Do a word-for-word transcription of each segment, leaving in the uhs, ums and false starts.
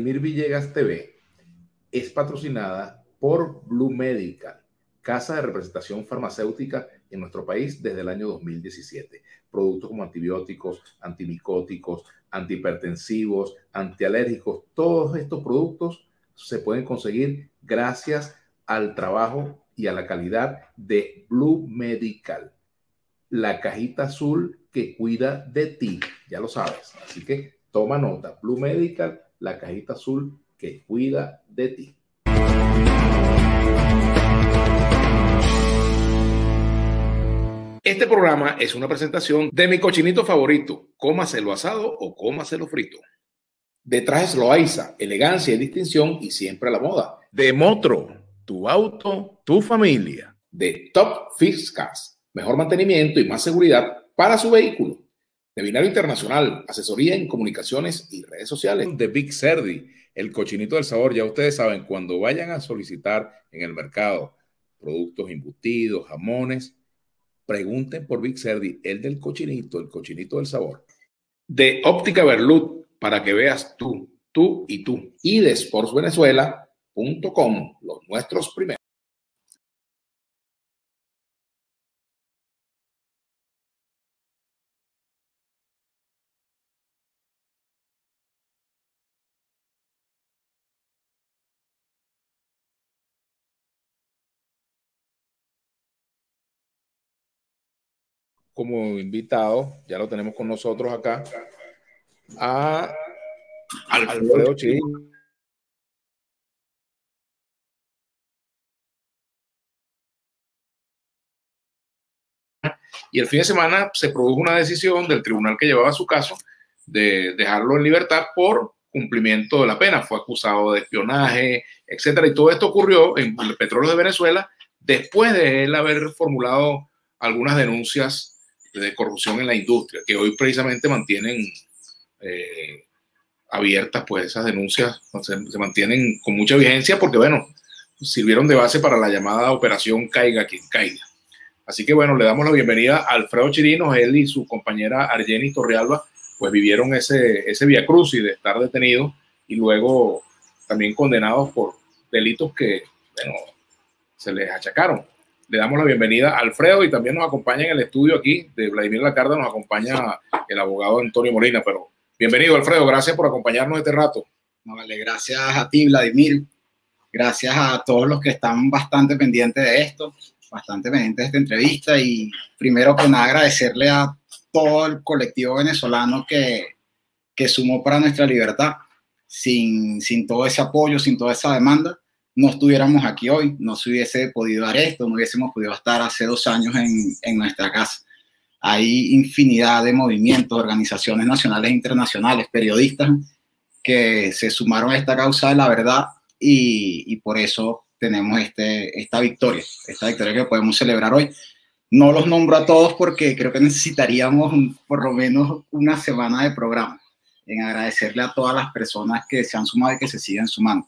Vladimir Villegas T V es patrocinada por Blue Medical, casa de representación farmacéutica en nuestro país desde el año dos mil diecisiete. Productos como antibióticos, antimicóticos, antihipertensivos, antialérgicos, todos estos productos se pueden conseguir gracias al trabajo y a la calidad de Blue Medical, la cajita azul que cuida de ti, ya lo sabes. Así que toma nota, Blue Medical, la cajita azul que cuida de ti. Este programa es una presentación de mi cochinito favorito, cómaselo asado o cómaselo frito. De Trajes Loaiza, elegancia y distinción y siempre a la moda. De Motro, tu auto, tu familia. De Top Fix Cars, mejor mantenimiento y más seguridad para su vehículo. De Binario Internacional, asesoría en comunicaciones y redes sociales. De Big Cerdi, el cochinito del sabor. Ya ustedes saben, cuando vayan a solicitar en el mercado productos embutidos, jamones, pregunten por Big Cerdi, el del cochinito, el cochinito del sabor. De Óptica Berlut, para que veas tú, tú y tú. Y de sports venezuela punto com, los nuestros primeros. Como invitado, ya lo tenemos con nosotros acá, a Alfredo Chirino. Y el fin de semana se produjo una decisión del tribunal que llevaba su caso de dejarlo en libertad por cumplimiento de la pena. Fue acusado de espionaje, etcétera. Y todo esto ocurrió en el Petróleo de Venezuela después de él haber formulado algunas denuncias de corrupción en la industria, que hoy precisamente mantienen eh, abiertas, pues esas denuncias se, se mantienen con mucha vigencia porque, bueno, sirvieron de base para la llamada operación Caiga quien caiga. Así que, bueno, le damos la bienvenida a Alfredo Chirino. Él y su compañera Argenis Torrealba, pues vivieron ese, ese vía crucis de estar detenidos y luego también condenados por delitos que, bueno, se les achacaron. Le damos la bienvenida a Alfredo y también nos acompaña en el estudio aquí de Vladimir Lacarda, nos acompaña el abogado Antonio Molina. Pero bienvenido, Alfredo, gracias por acompañarnos este rato. No, vale, gracias a ti, Vladimir. Gracias a todos los que están bastante pendientes de esto, bastante pendientes de esta entrevista. Y primero, pues nada, agradecerle a todo el colectivo venezolano que, que sumó para nuestra libertad. Sin, sin todo ese apoyo, sin toda esa demanda, no estuviéramos aquí hoy, no se hubiese podido dar esto, no hubiésemos podido estar hace dos años en, en nuestra casa. Hay infinidad de movimientos, organizaciones nacionales e internacionales, periodistas que se sumaron a esta causa de la verdad y, y por eso tenemos este, esta victoria, esta victoria que podemos celebrar hoy. No los nombro a todos porque creo que necesitaríamos por lo menos una semana de programa en agradecerle a todas las personas que se han sumado y que se siguen sumando.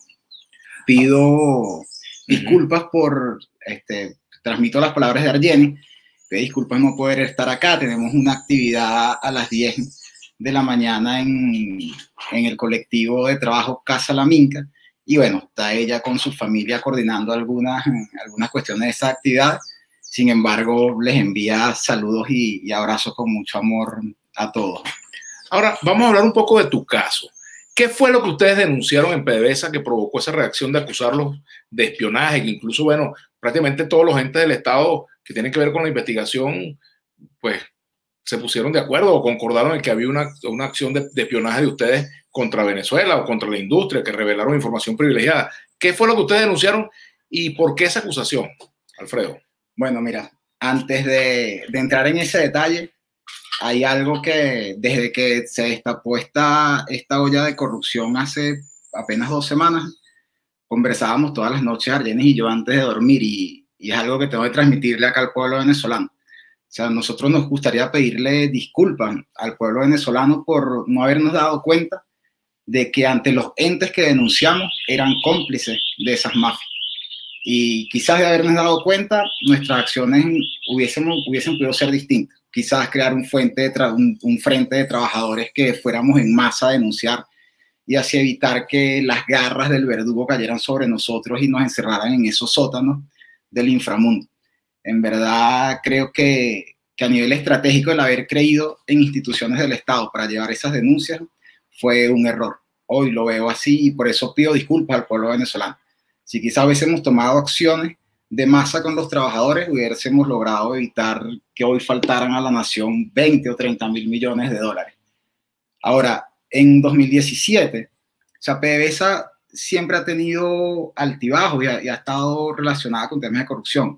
Pido disculpas por, este, transmito las palabras de Argenis, pido disculpas no poder estar acá, tenemos una actividad a las diez de la mañana en, en el colectivo de trabajo Casa La Minca, y bueno, está ella con su familia coordinando algunas, algunas cuestiones de esa actividad. Sin embargo, les envía saludos y, y abrazos con mucho amor a todos. Ahora, vamos a hablar un poco de tu caso. ¿Qué fue lo que ustedes denunciaron en PDVSA que provocó esa reacción de acusarlos de espionaje? Que incluso, bueno, prácticamente todos los entes del Estado que tienen que ver con la investigación, pues se pusieron de acuerdo o concordaron en que había una, una acción de, de espionaje de ustedes contra Venezuela o contra la industria, que revelaron información privilegiada. ¿Qué fue lo que ustedes denunciaron y por qué esa acusación, Alfredo? Bueno, mira, antes de, de entrar en ese detalle, hay algo que desde que se destapó esta, esta olla de corrupción hace apenas dos semanas, conversábamos todas las noches, Argenis y yo, antes de dormir, y, y es algo que tengo que transmitirle acá al pueblo venezolano. O sea, nosotros nos gustaría pedirle disculpas al pueblo venezolano por no habernos dado cuenta de que ante los entes que denunciamos eran cómplices de esas mafias. Y quizás de habernos dado cuenta, nuestras acciones hubiésemos, hubiesen podido ser distintas. Quizás crear un, fuente de tra un, un frente de trabajadores que fuéramos en masa a denunciar y hacia evitar que las garras del verdugo cayeran sobre nosotros y nos encerraran en esos sótanos del inframundo. En verdad, creo que, que a nivel estratégico el haber creído en instituciones del Estado para llevar esas denuncias fue un error. Hoy lo veo así y por eso pido disculpas al pueblo venezolano. Si quizás hubiésemos tomado acciones de masa con los trabajadores, hubiésemos logrado evitar que hoy faltaran a la nación veinte o treinta mil millones de dólares. Ahora, en dos mil diecisiete, o sea, PDVSA siempre ha tenido altibajos y ha, y ha estado relacionada con temas de corrupción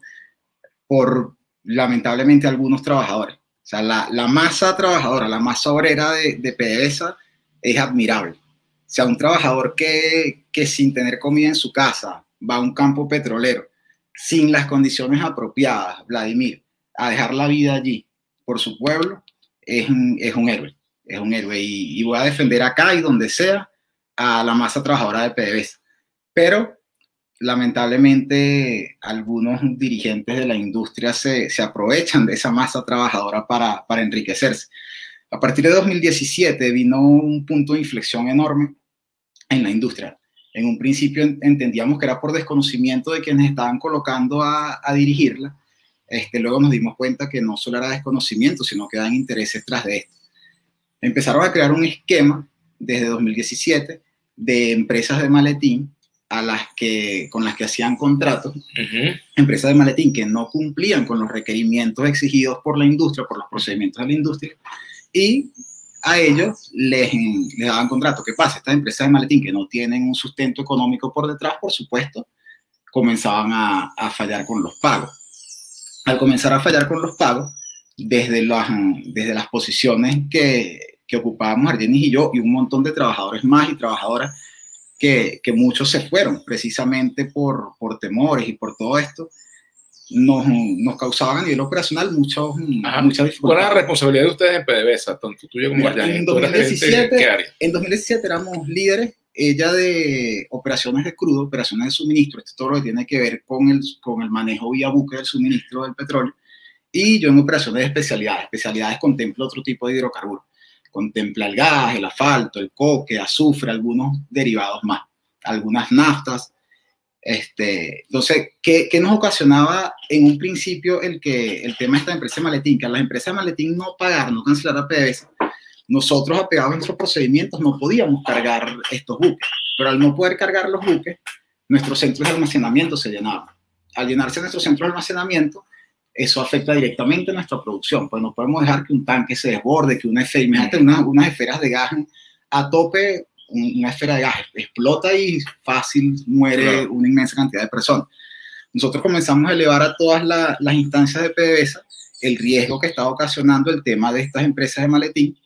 por, lamentablemente, algunos trabajadores. O sea, la, la masa trabajadora, la masa obrera de, de PDVSA es admirable. O sea, un trabajador que, que sin tener comida en su casa va a un campo petrolero, sin las condiciones apropiadas, Vladimir, a dejar la vida allí por su pueblo, es un, es un héroe. Es un héroe y, y voy a defender acá y donde sea a la masa trabajadora de PDVSA. Pero lamentablemente algunos dirigentes de la industria se, se aprovechan de esa masa trabajadora para, para enriquecerse. A partir de dos mil diecisiete vino un punto de inflexión enorme en la industria. En un principio entendíamos que era por desconocimiento de quienes estaban colocando a, a dirigirla. Este, luego nos dimos cuenta que no solo era desconocimiento, sino que eran intereses tras de esto. Empezaron a crear un esquema desde dos mil diecisiete de empresas de maletín a las que, con las que hacían contratos, uh-huh. Empresas de maletín que no cumplían con los requerimientos exigidos por la industria, por los procedimientos de la industria, y a ellos les, les daban contrato. ¿Qué pasa? Estas empresas de maletín que no tienen un sustento económico por detrás, por supuesto, comenzaban a, a fallar con los pagos. Al comenzar a fallar con los pagos, desde las, desde las posiciones que, que ocupábamos Argenis y yo, y un montón de trabajadores más y trabajadoras, que, que muchos se fueron precisamente por, por temores y por todo esto, nos, nos causaban a nivel operacional muchos, muchas dificultades. ¿Cuál era la responsabilidad de ustedes en PDVSA, tanto tuyo como Argenis? En dos mil diecisiete, ¿qué área? En dos mil diecisiete éramos líderes, ella de operaciones de crudo, operaciones de suministro, esto todo lo que tiene que ver con el, con el manejo vía buque del suministro del petróleo, y yo en operaciones de especialidades. Especialidades contempla otro tipo de hidrocarburos. Contempla el gas, el asfalto, el coque, azufre, algunos derivados más, algunas naftas. Este, entonces, ¿qué, ¿qué nos ocasionaba en un principio el, que, el tema de esta empresa de maletín? Que a las empresas de maletín no pagar, no cancelar a PDVSA, nosotros apegados a nuestros procedimientos no podíamos cargar estos buques, pero al no poder cargar los buques, nuestros centros de almacenamiento se llenaban. Al llenarse nuestros centros de almacenamiento, eso afecta directamente a nuestra producción, pues no podemos dejar que un tanque se desborde, que una esfera, imagínate unas, unas esferas de gas a tope, una esfera de gas explota y fácil muere claro. Una inmensa cantidad de personas. Nosotros comenzamos a elevar a todas la, las instancias de PDVSA el riesgo que estaba ocasionando el tema de estas empresas de maletín,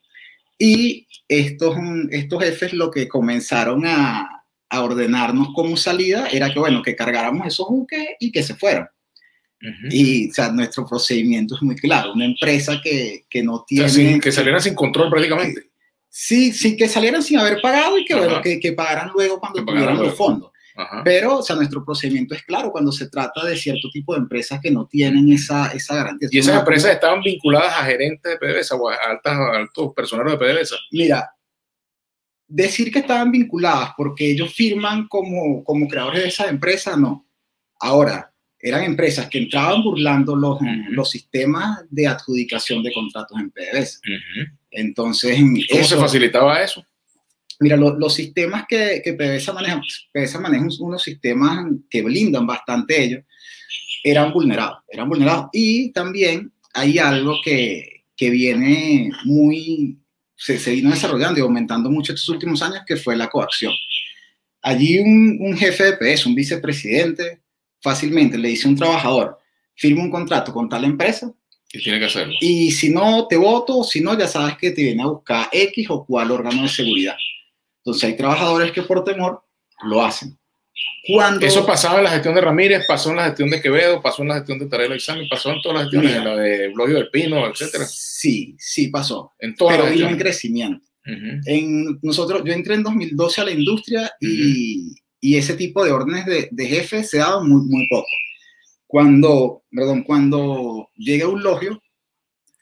y estos, estos jefes lo que comenzaron a, a ordenarnos como salida era que, bueno, que cargáramos esos buques y que se fueran. Uh-huh. Y, o sea, nuestro procedimiento es muy claro. Una empresa que, que no tiene... O sea, sin, que salieran sin control prácticamente. Que, sí, sí, que salieran sin haber pagado y que, uh-huh. bueno, que, que pagaran luego cuando que tuvieran los fondos. Uh-huh. Pero, o sea, nuestro procedimiento es claro cuando se trata de cierto tipo de empresas que no tienen esa, esa garantía. ¿Y esas no, empresas estaban vinculadas a gerentes de PDVSA o a altas, altos personeros de PDVSA? Mira, decir que estaban vinculadas porque ellos firman como, como creadores de esa empresa, no. Ahora, eran empresas que entraban burlando los, uh-huh. los sistemas de adjudicación de contratos en PDVSA. Uh-huh. Entonces, ¿cómo eso, se facilitaba eso? Mira, lo, los sistemas que, que PDVSA maneja, PDVSA maneja unos sistemas que blindan bastante ellos, eran vulnerados, eran vulnerados. Y también hay algo que, que viene muy, se, se vino desarrollando y aumentando mucho estos últimos años, que fue la coacción. Allí un, un jefe de P D V S A, un vicepresidente, fácilmente le dice a un trabajador, firma un contrato con tal empresa. Y tiene que hacerlo. Y si no, te voto, si no, ya sabes que te viene a buscar X o cual órgano de seguridad. Entonces hay trabajadores que por temor lo hacen. Cuando... Eso pasaba en la gestión de Ramírez, pasó en la gestión de Quevedo, pasó en la gestión de Tarelo Examen, pasó en todas las gestiones, en la de Blodio del Pino, etcétera. Sí, sí pasó. En todas pero las vino en crecimiento. Uh-huh. En nosotros, yo entré en dos mil doce a la industria y, uh-huh. y ese tipo de órdenes de, de jefe se daba muy, muy poco. Cuando, perdón, cuando llega Eulogio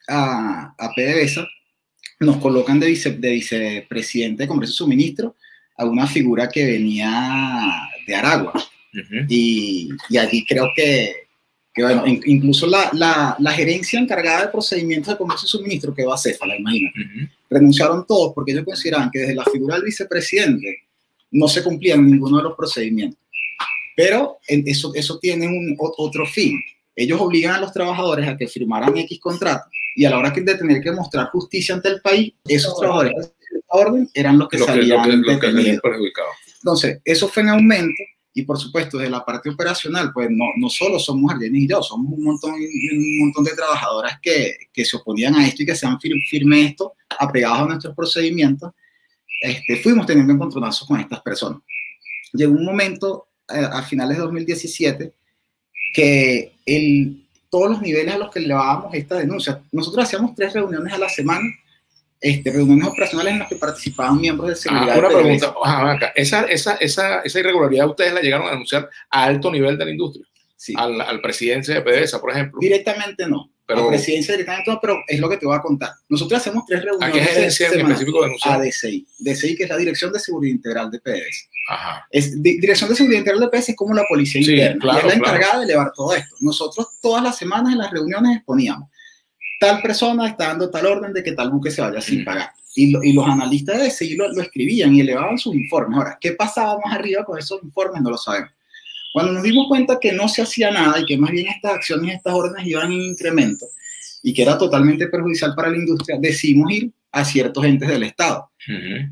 a, a PDVSA, nos colocan de, vice, de vicepresidente de Comercio y Suministro a una figura que venía de Aragua. Uh-huh. y, y allí creo que, que bueno, in, incluso la, la, la gerencia encargada de procedimientos de comercio y suministro quedó acéfala, imagínate. Uh-huh. Renunciaron todos porque ellos consideraban que desde la figura del vicepresidente no se cumplían ninguno de los procedimientos. Pero eso, eso tiene un, otro fin. Ellos obligan a los trabajadores a que firmaran X contrato y a la hora de tener que mostrar justicia ante el país, esos no, trabajadores de orden eran los que lo salían que, lo que, lo que perjudicados. Entonces, eso fue en aumento y, por supuesto, desde la parte operacional, pues no, no solo somos Argenis y yo, somos un montón, un montón de trabajadoras que, que se oponían a esto y que sean fir firmes esto, apegados a nuestros procedimientos. Este, fuimos teniendo encontronazos con estas personas. Llegó un momento a finales de dos mil diecisiete, que el, todos los niveles a los que elevábamos esta denuncia, nosotros hacíamos tres reuniones a la semana, este, reuniones operacionales en las que participaban miembros de seguridad. Ah, una pregunta, ajá, acá. Esa, esa, esa, esa irregularidad ustedes la llegaron a denunciar a alto nivel de la industria, sí. al, al presidente de PDVSA, por ejemplo. Directamente no. Pero, la presidencia directamente no, pero es lo que te voy a contar. Nosotros hacemos tres reuniones. ¿A qué gerencia en específico denunciar? A D C I. D C I, que es la Dirección de Seguridad Integral de PDVSA. Ajá. Es, di, Dirección de Seguridad Integral de PDVSA es como la policía sí, interna. Claro, y es la claro. encargada de elevar todo esto. Nosotros todas las semanas en las reuniones exponíamos. Tal persona está dando tal orden de que tal buque se vaya sin mm. pagar. Y, lo, y los analistas de D C I lo, lo escribían y elevaban sus informes. Ahora, ¿qué pasaba más arriba con esos informes? No lo sabemos. Cuando nos dimos cuenta que no se hacía nada y que más bien estas acciones y estas órdenes iban en incremento, y que era totalmente perjudicial para la industria, decidimos ir a ciertos entes del Estado. Uh-huh.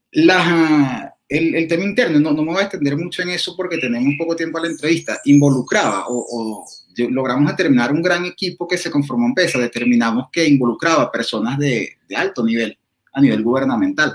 La, el, el tema interno, no, no me voy a extender mucho en eso porque tenemos poco tiempo a la entrevista, involucraba o, o logramos determinar un gran equipo que se conformó en PDVSA, determinamos que involucraba personas de, de alto nivel, a nivel gubernamental,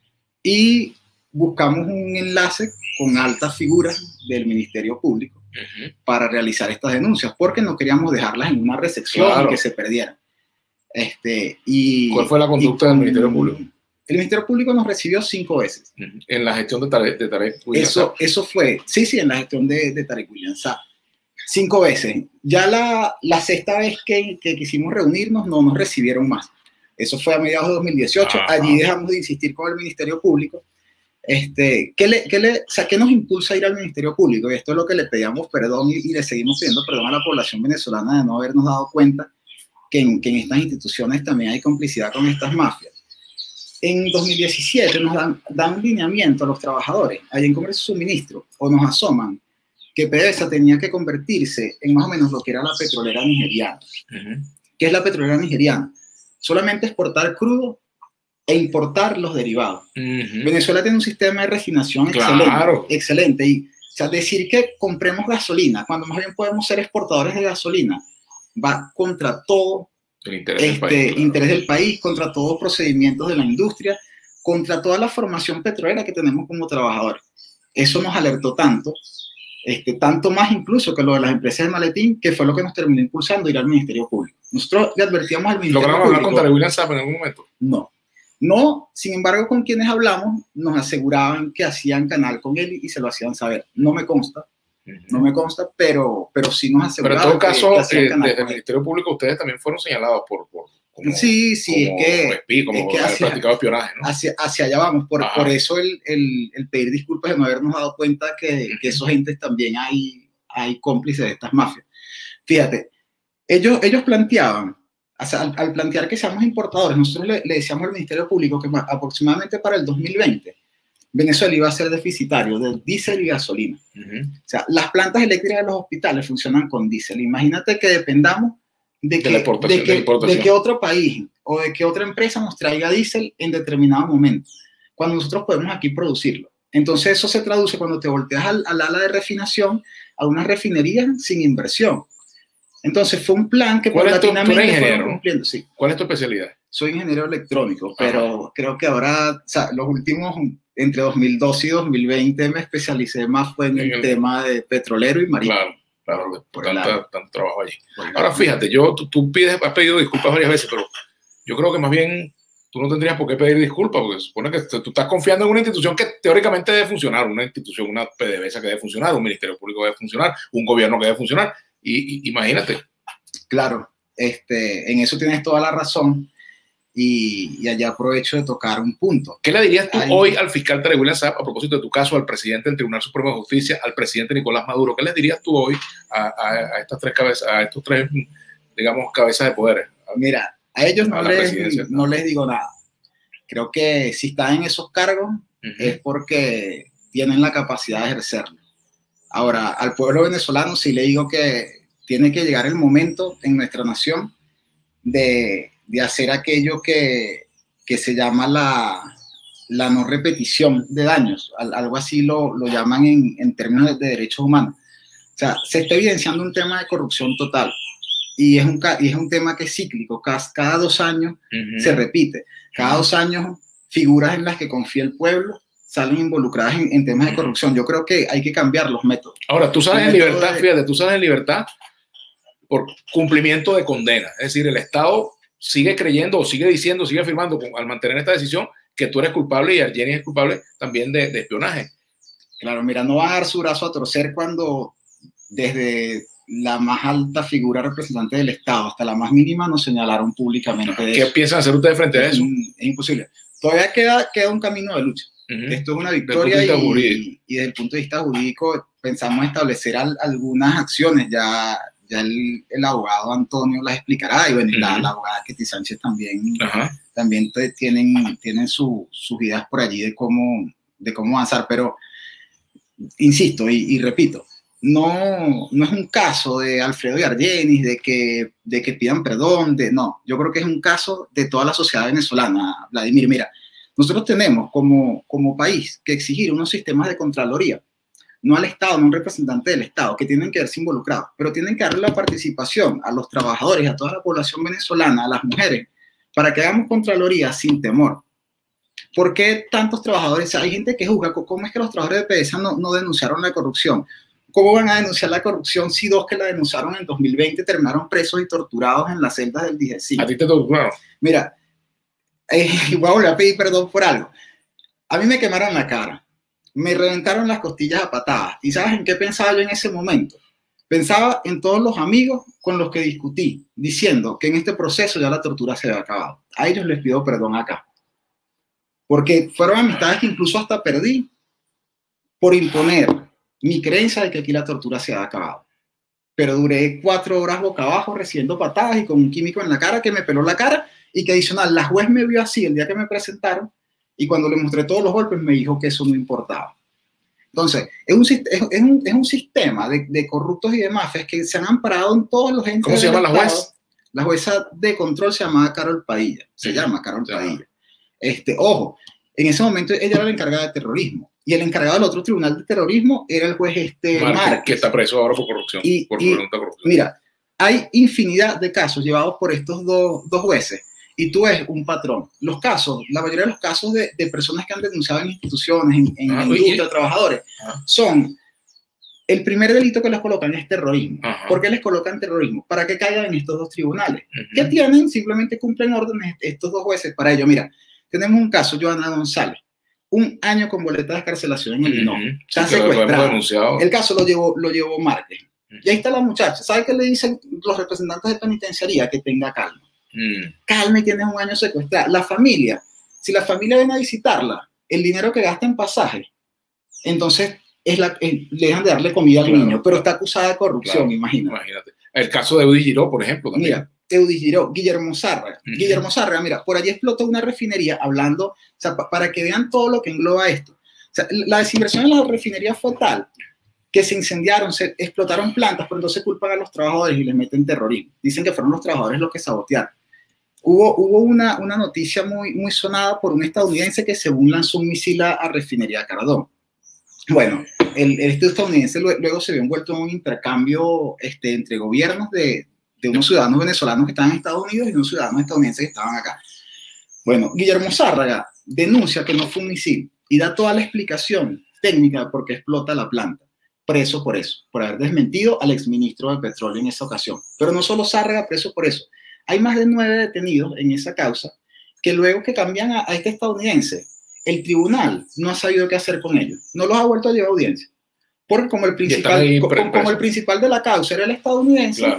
y buscamos un enlace con altas figuras del Ministerio Público uh-huh. para realizar estas denuncias, porque no queríamos dejarlas en una recepción claro. que se perdieran. Este, y, ¿Cuál fue la conducta con, del Ministerio Público? El Ministerio Público nos recibió cinco veces. Uh-huh. En la gestión de Tarek, de Tarek William eso, eso fue, sí, sí, en la gestión de, de Tarek William Saab. Cinco veces. Ya la, la sexta vez que, que quisimos reunirnos no nos recibieron más. Eso fue a mediados de dos mil dieciocho. Ajá. Allí dejamos de insistir con el Ministerio Público. Este, ¿qué, le, qué, le, o sea, ¿Qué nos impulsa a ir al Ministerio Público? Y esto es lo que le pedíamos perdón y, y le seguimos pidiendo perdón a la población venezolana de no habernos dado cuenta que en, que en estas instituciones también hay complicidad con estas mafias. En dos mil diecisiete nos dan, dan un lineamiento a los trabajadores, allá en Comercio y Suministro, o nos asoman que PDVSA tenía que convertirse en más o menos lo que era la petrolera nigeriana. Uh-huh. ¿Qué es la petrolera nigeriana? Solamente exportar crudo e importar los derivados. Uh-huh. Venezuela tiene un sistema de refinación claro. excelente, excelente. Y, o sea, decir que compremos gasolina, cuando más bien podemos ser exportadores de gasolina, va contra todo el interés, este, del país, claro. interés del país, contra todos los procedimientos de la industria, contra toda la formación petrolera que tenemos como trabajadores. Eso nos alertó tanto, este, tanto más incluso que lo de las empresas de maletín, que fue lo que nos terminó impulsando a ir al Ministerio Público. Nosotros le advertíamos al Ministerio ¿Logramos Público. hablar con Tarek William Saab en algún momento? No. No, sin embargo, con quienes hablamos nos aseguraban que hacían canal con él y se lo hacían saber. No me consta, uh-huh. no me consta, pero, pero sí nos aseguraban. Pero en todo caso, que, que eh, desde el Ministerio Público ustedes también fueron señalados por... por como, sí, sí, como es que... espí, como es que haber hacia, practicado espionaje, ¿no? Hacia, hacia allá vamos. Por, por eso el, el, el pedir disculpas de no habernos dado cuenta que, uh-huh. que esos gentes también hay, hay cómplices de estas mafias. Fíjate, ellos, ellos planteaban... O sea, al, al plantear que seamos importadores, nosotros le, le decíamos al Ministerio Público que aproximadamente para el dos mil veinte Venezuela iba a ser deficitario de diésel y gasolina. Uh-huh. O sea, las plantas eléctricas de los hospitales funcionan con diésel. Imagínate que dependamos de que, de, de, que, de que otro país o de que otra empresa nos traiga diésel en determinado momento, cuando nosotros podemos aquí producirlo. Entonces eso se traduce cuando te volteas al, al ala de refinación a una refinería sin inversión. Entonces fue un plan que paulatinamente fueron cumpliendo. Sí. ¿Cuál es tu especialidad? Soy ingeniero electrónico, pero Ajá. creo que ahora, o sea, los últimos, entre dos mil doce y dos mil veinte me especialicé más fue en el, el tema de petrolero y marítimo. Claro, claro, por tanto, tanto trabajo allí. Ahora fíjate, yo, tú, tú pides, has pedido disculpas varias veces, pero yo creo que más bien tú no tendrías por qué pedir disculpas, porque se supone que tú estás confiando en una institución que teóricamente debe funcionar, una institución, una PDVSA que debe funcionar, un Ministerio Público que debe funcionar, un gobierno que debe funcionar. Y, y imagínate. Claro, este, en eso tienes toda la razón. y, y allá aprovecho de tocar un punto. ¿Qué le dirías tú Hay... hoy al fiscal Tarek William Saab a propósito de tu caso, al presidente del Tribunal Supremo de Justicia, al presidente Nicolás Maduro? ¿Qué les dirías tú hoy a, a, a estas tres cabezas, a estos tres, digamos, cabezas de poder? Mira, a ellos no, a les, no les digo nada. Creo que si están en esos cargos uh-huh. es porque tienen la capacidad de ejercerlo. Ahora, al pueblo venezolano sí le digo que tiene que llegar el momento en nuestra nación de, de hacer aquello que, que se llama la, la no repetición de daños. Algo así lo, lo llaman en, en términos de, de derechos humanos. O sea, se está evidenciando un tema de corrupción total. Y es un, y es un tema que es cíclico, cada, cada dos años uh-huh. se repite. Cada uh-huh. dos años, figuras en las que confía el pueblo salen involucradas en, en temas de corrupción. Yo creo que hay que cambiar los métodos. Ahora, tú sales en libertad, de... fíjate, tú sales en libertad por cumplimiento de condena. Es decir, el Estado sigue creyendo o sigue diciendo, sigue afirmando al mantener esta decisión que tú eres culpable y Argenis es culpable también de, de espionaje. Claro, mira, no va a dar su brazo a torcer cuando desde la más alta figura representante del Estado hasta la más mínima nos señalaron públicamente. ¿Qué eso. piensan hacer ustedes frente a eso? Es, es imposible. Todavía queda, queda un camino de lucha. Uh-huh. Esto es una victoria y, y, y desde el punto de vista jurídico pensamos establecer al, algunas acciones. Ya, ya el, el abogado Antonio las explicará y bueno, uh-huh. la, la abogada Ketty Sánchez también, uh-huh. también te, tienen, tienen su, sus ideas por allí de cómo, de cómo avanzar. Pero insisto y, y repito, No, no es un caso de Alfredo y Argenis, de que, de que pidan perdón, de, no, yo creo que es un caso de toda la sociedad venezolana, Vladimir. Mira, nosotros tenemos como, como país que exigir unos sistemas de contraloría, no al Estado, no a un representante del Estado, que tienen que verse involucrados, pero tienen que darle la participación a los trabajadores, a toda la población venezolana, a las mujeres, para que hagamos contraloría sin temor. ¿Por qué tantos trabajadores? Hay gente que juzga, ¿cómo es que los trabajadores de PDVSA no, no denunciaron la corrupción? ¿Cómo van a denunciar la corrupción si dos que la denunciaron en dos mil veinte terminaron presos y torturados en las celdas del D G C I? ¿A ti te torturaron? Mira, eh, voy a volver a pedir perdón por algo. A mí me quemaron la cara, me reventaron las costillas a patadas. ¿Y sabes en qué pensaba yo en ese momento? Pensaba en todos los amigos con los que discutí, diciendo que en este proceso ya la tortura se había acabado. A ellos les pido perdón acá. Porque fueron amistades que incluso hasta perdí por imponer mi creencia de que aquí la tortura se ha acabado. Pero duré cuatro horas boca abajo recibiendo patadas y con un químico en la cara que me peló la cara y que adicional, la juez me vio así el día que me presentaron y cuando le mostré todos los golpes me dijo que eso no importaba. Entonces, es un, es, es un, es un sistema de, de corruptos y de mafias que se han amparado en todos los entes. ¿Cómo se llama la juez? La jueza de control se llamaba Carol Padilla. Se sí, llama Carol Padilla. Este, ojo, en ese momento ella era la encargada de terrorismo. Y el encargado del otro tribunal de terrorismo era el juez este Márquez, Márquez. Que está preso ahora por corrupción. Y, por y, corrupción. Mira, hay infinidad de casos llevados por estos dos, dos jueces. Y tú ves un patrón. Los casos, la mayoría de los casos de, de personas que han denunciado en instituciones, en, en ah, industria, y, trabajadores, ah. son, el primer delito que les colocan es terrorismo. Ajá. ¿Por qué les colocan terrorismo? Para que caigan en estos dos tribunales. Uh-huh. ¿Qué tienen? Simplemente cumplen órdenes estos dos jueces para ello. Mira, tenemos un caso, Joana González. Un año con boleta de escarcelación en el INOM. Uh-huh. Está sí, secuestrado. El caso lo llevó, lo llevó Márquez. Uh-huh. Y ahí está la muchacha. ¿Sabe qué le dicen los representantes de penitenciaría? Que tenga calma. Uh-huh. Calma y tienes un año secuestrado. La familia, si la familia viene a visitarla, el dinero que gasta en pasaje, entonces es la, es, le dejan de darle comida al claro, niño, pero claro. está acusada de corrupción, claro, imagínate. imagínate. El caso de Eudis Giró, por ejemplo, también. Mira, Eudis Giró, Guillermo Zárraga. Uh-huh. Guillermo Zárraga, mira, por allí explotó una refinería hablando, o sea, pa- para que vean todo lo que engloba esto. O sea, la desinversión en la refinería fue tal que se incendiaron, se explotaron plantas, pero entonces culpan a los trabajadores y les meten terrorismo. Dicen que fueron los trabajadores los que sabotearon. Hubo, hubo una, una noticia muy, muy sonada por un estadounidense que según lanzó un misil a, a refinería Cardón. Bueno, el, este estadounidense luego, luego se vio envuelto en un intercambio este, entre gobiernos de, de unos ciudadanos venezolanos que estaban en Estados Unidos y unos ciudadanos estadounidenses que estaban acá. Bueno, Guillermo Zárraga denuncia que no fue un misil y da toda la explicación técnica de por qué explota la planta. Preso por eso, por haber desmentido al exministro de Petróleo en esa ocasión. Pero no solo Zárraga preso por eso. Hay más de nueve detenidos en esa causa que luego que cambian a, a este estadounidense, el tribunal no ha sabido qué hacer con ellos. No los ha vuelto a llevar a audiencia. Porque como el principal, como, como el principal de la causa era el estadounidense, claro.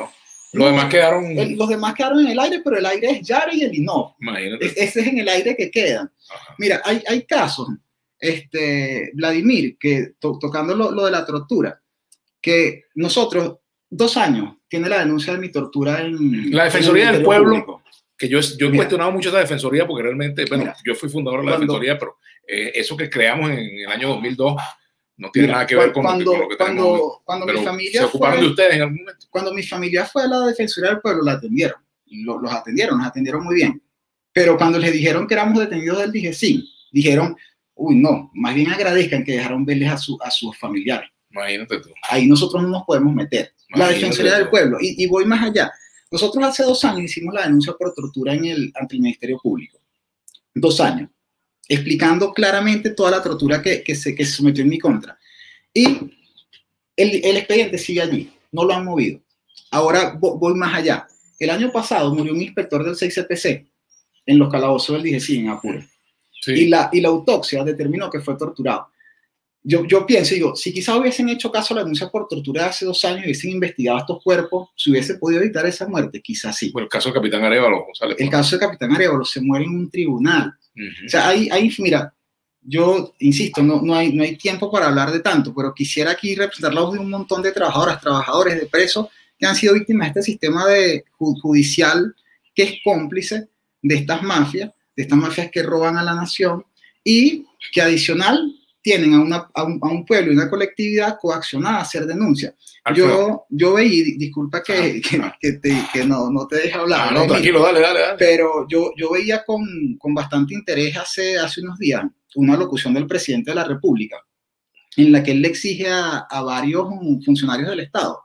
Los no, demás quedaron... El, los demás quedaron en el aire, pero el aire es Yara y el INOV. Imagínate. Es, ese es en el aire que queda. Ajá. Mira, hay, hay casos, este, Vladimir, que to, tocando lo, lo de la tortura, que nosotros, dos años, tiene la denuncia de mi tortura en... La Defensoría en del Pueblo, público. Que yo, yo he mira, cuestionado mucho esa Defensoría porque realmente, bueno, mira, yo fui fundador de la cuando, Defensoría, pero eh, eso que creamos en, en el año dos mil dos no tiene mira, nada que ver con, cuando, lo, que, con lo que cuando, tenemos hoy. Cuando Pero mi familia ¿se ocuparon fue, de ustedes en algún momento? Cuando mi familia fue a la Defensoría del Pueblo, la atendieron. Los, los atendieron, nos atendieron muy bien. Pero cuando les dijeron que éramos detenidos del D G C I N, dijeron, uy, no, más bien agradezcan que dejaron verles a, su, a sus familiares. Imagínate tú. Ahí nosotros no nos podemos meter. Imagínate la Defensoría tú. del Pueblo. Y, y voy más allá. Nosotros hace dos años hicimos la denuncia por tortura en el, ante el Ministerio Público. Dos años. Explicando claramente toda la tortura que, que, se, que se sometió en mi contra. Y el, el expediente sigue allí. No lo han movido. Ahora voy más allá. El año pasado murió un inspector del seis C P C en los calabozos del D G C I N en Apure. Sí. Y, la, y la autopsia determinó que fue torturado. Yo, yo pienso, digo, si quizás hubiesen hecho caso a la denuncia por tortura hace dos años y hubiesen investigado estos cuerpos, se hubiese podido evitar esa muerte, quizás sí. Bueno, el caso del Capitán Arévalo, González. El caso del Capitán Arévalo se muere en un tribunal. Uh-huh. O sea, hay, hay, mira, yo insisto, no, no, hay, no hay tiempo para hablar de tanto, pero quisiera aquí representar la voz de un montón de trabajadoras, trabajadores, de presos que han sido víctimas de este sistema de, judicial que es cómplice de estas mafias, de estas mafias que roban a la nación y que adicional tienen a, una, a, un, a un pueblo y una colectividad coaccionada a hacer denuncias. Yo, yo veí, disculpa que, ah, que, ah. que, te, que no, no te deje hablar. Ah, no, tranquilo, dale, dale, dale. Pero yo, yo veía con, con bastante interés hace, hace unos días una locución del presidente de la República en la que él le exige a, a varios funcionarios del Estado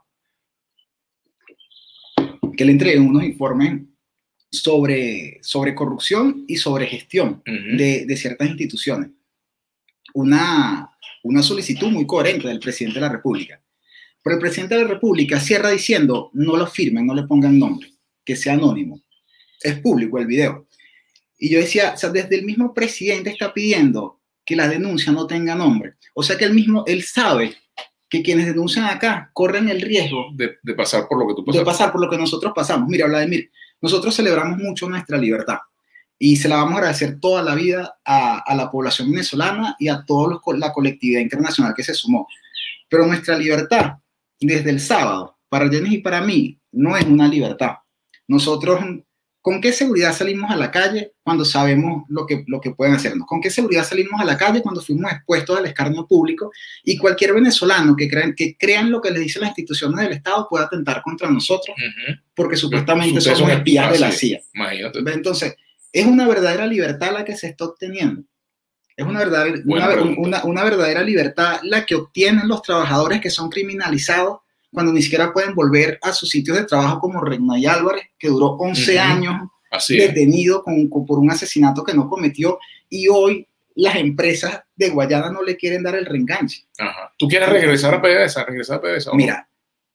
que le entreguen unos informes sobre, sobre corrupción y sobre gestión uh-huh. de, de ciertas instituciones. Una, una solicitud muy coherente del presidente de la República. Pero el presidente de la República cierra diciendo, no lo firmen, no le pongan nombre, que sea anónimo. Es público el video. Y yo decía, o sea, desde el mismo presidente está pidiendo que la denuncia no tenga nombre. O sea que él mismo, él sabe que quienes denuncian acá corren el riesgo de, de pasar por lo que tú pasaste. De pasar por lo que nosotros pasamos. Mira, Vladimir, nosotros celebramos mucho nuestra libertad. Y se la vamos a agradecer toda la vida a, a la población venezolana y a toda la colectividad internacional que se sumó. Pero nuestra libertad, desde el sábado, para Jenis y para mí, no es una libertad. Nosotros, ¿con qué seguridad salimos a la calle cuando sabemos lo que, lo que pueden hacernos? ¿Con qué seguridad salimos a la calle cuando fuimos expuestos al escarnio público? Y cualquier venezolano que crean, que crean lo que les dicen las instituciones del Estado puede atentar contra nosotros, uh-huh. porque supuestamente somos, somos espías de la C I A. Imagínate. Entonces, es una verdadera libertad la que se está obteniendo. Es una, verdadera, una, una, una verdadera libertad la que obtienen los trabajadores que son criminalizados cuando ni siquiera pueden volver a sus sitios de trabajo, como Regnay Álvarez, que duró once uh-huh. años Así detenido con, con, por un asesinato que no cometió, y hoy las empresas de Guayana no le quieren dar el reenganche. Ajá. ¿Tú quieres regresar a PDVSA? ¿Regresar a PDVSA o no? Mira,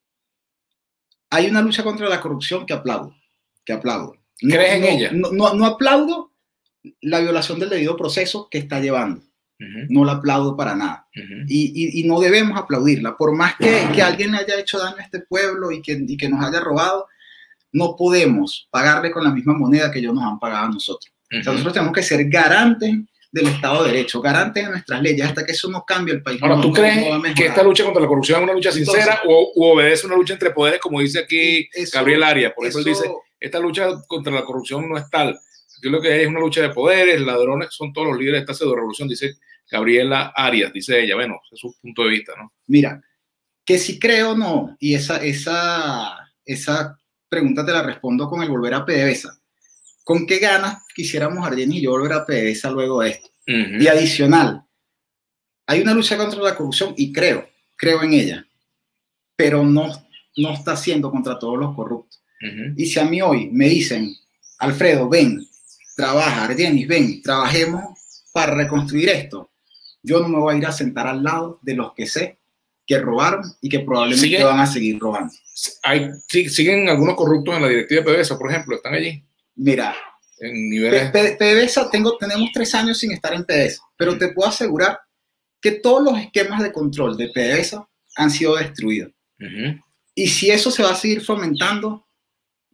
hay una lucha contra la corrupción que aplaudo, que aplaudo. No, ¿Crees en no, ella? No, no, no aplaudo la violación del debido proceso que está llevando. Uh-huh. No la aplaudo para nada. Uh-huh. y, y, y no debemos aplaudirla. Por más que, que alguien le haya hecho daño a este pueblo y que, y que nos haya robado, no podemos pagarle con la misma moneda que ellos nos han pagado a nosotros. Uh-huh. O sea, nosotros tenemos que ser garantes del Estado de Derecho, garantes de nuestras leyes, hasta que eso no cambie el país. Ahora, no, ¿tú no, crees no que esta lucha contra la corrupción es una lucha sincera Entonces, o, o obedece una lucha entre poderes, como dice aquí eso, Gabriel Arias? Por eso, eso él dice, esta lucha contra la corrupción no es tal. Yo lo que hay es una lucha de poderes, ladrones son todos los líderes de esta pseudo-revolución, dice Gabriela Arias, dice ella. Bueno, ese es su punto de vista, ¿no? Mira, que si creo o no, y esa, esa, esa pregunta te la respondo con el volver a PDVSA. ¿Con qué ganas quisiéramos Argenis y yo volver a PDVSA luego de esto? Uh-huh. Y adicional, hay una lucha contra la corrupción y creo, creo en ella, pero no, no está siendo contra todos los corruptos. Uh-huh. Y si a mí hoy me dicen, Alfredo, ven, trabaja, Argenis, ven, trabajemos para reconstruir esto, yo no me voy a ir a sentar al lado de los que sé que robaron y que probablemente ¿Sigue? van a seguir robando. Hay, ¿Siguen algunos corruptos en la directiva de PDVSA, por ejemplo? ¿Están allí? Mira, en niveles... PDVSA, tengo, tenemos tres años sin estar en PDVSA, pero te puedo asegurar que todos los esquemas de control de PDVSA han sido destruidos. Uh-huh. Y si eso se va a seguir fomentando,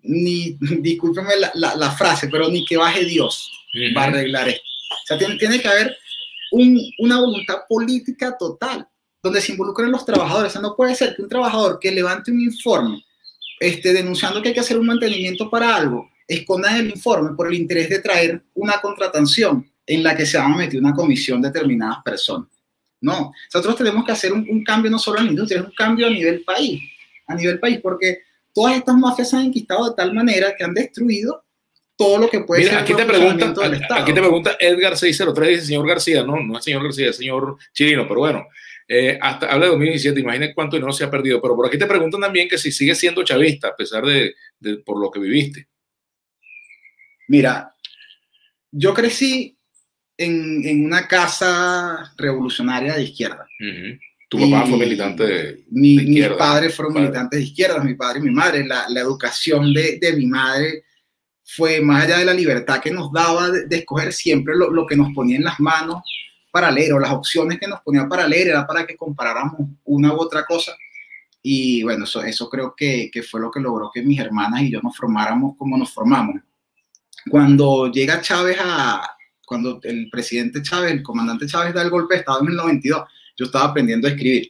ni, discúlpeme la, la, la frase, pero ni que baje Dios uh-huh. va a arreglar esto. O sea, tiene, tiene que haber un, una voluntad política total, donde se involucren los trabajadores. O sea, no puede ser que un trabajador que levante un informe este, denunciando que hay que hacer un mantenimiento para algo, esconda el informe por el interés de traer una contratación en la que se van a meter una comisión de determinadas personas. No, nosotros tenemos que hacer un, un cambio no solo en la industria, es un cambio a nivel país, a nivel país, porque todas estas mafias se han enquistado de tal manera que han destruido todo lo que puede Mira, ser aquí el te pregunta, del Estado. Aquí te pregunta Edgar seiscientos tres, dice señor García, no, no es señor García, es señor Chirino, pero bueno, eh, hasta habla de dos mil diecisiete, imagínate cuánto dinero se ha perdido, pero por aquí te preguntan también que si sigues siendo chavista, a pesar de, de por lo que viviste. Mira, yo crecí en, en una casa revolucionaria de izquierda. Uh-huh. Tu papá fue militante de, mi, de izquierda. Mis padres fueron padre. militantes de izquierda, mi padre y mi madre. La, la educación de, de mi madre fue más allá de la libertad que nos daba de, de escoger siempre lo, lo que nos ponía en las manos para leer, o las opciones que nos ponía para leer era para que comparáramos una u otra cosa. Y bueno, eso, eso creo que, que fue lo que logró que mis hermanas y yo nos formáramos como nos formamos. Cuando llega Chávez a... Cuando el presidente Chávez, el comandante Chávez da el golpe de Estado en el noventa y dos, yo estaba aprendiendo a escribir.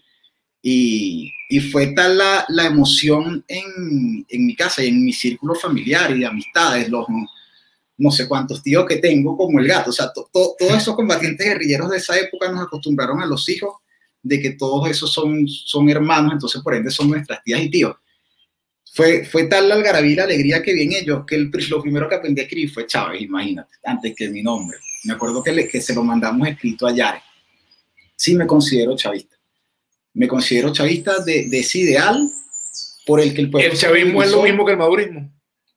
Y, y fue tal la, la emoción en, en mi casa y en mi círculo familiar y de amistades, los no sé cuántos tíos que tengo como el gato. O sea, to, to, todos esos combatientes guerrilleros de esa época nos acostumbraron a los hijos de que todos esos son, son hermanos, entonces por ende son nuestras tías y tíos. Fue, fue tal la algarabía y la alegría que vi en ellos que el, lo primero que aprendí a escribir fue Chávez, imagínate, antes que mi nombre. Me acuerdo que, le, que se lo mandamos escrito a Yare. Sí me considero chavista. Me considero chavista de, de ese ideal por el que el pueblo... ¿El chavismo es lo mismo que el madurismo?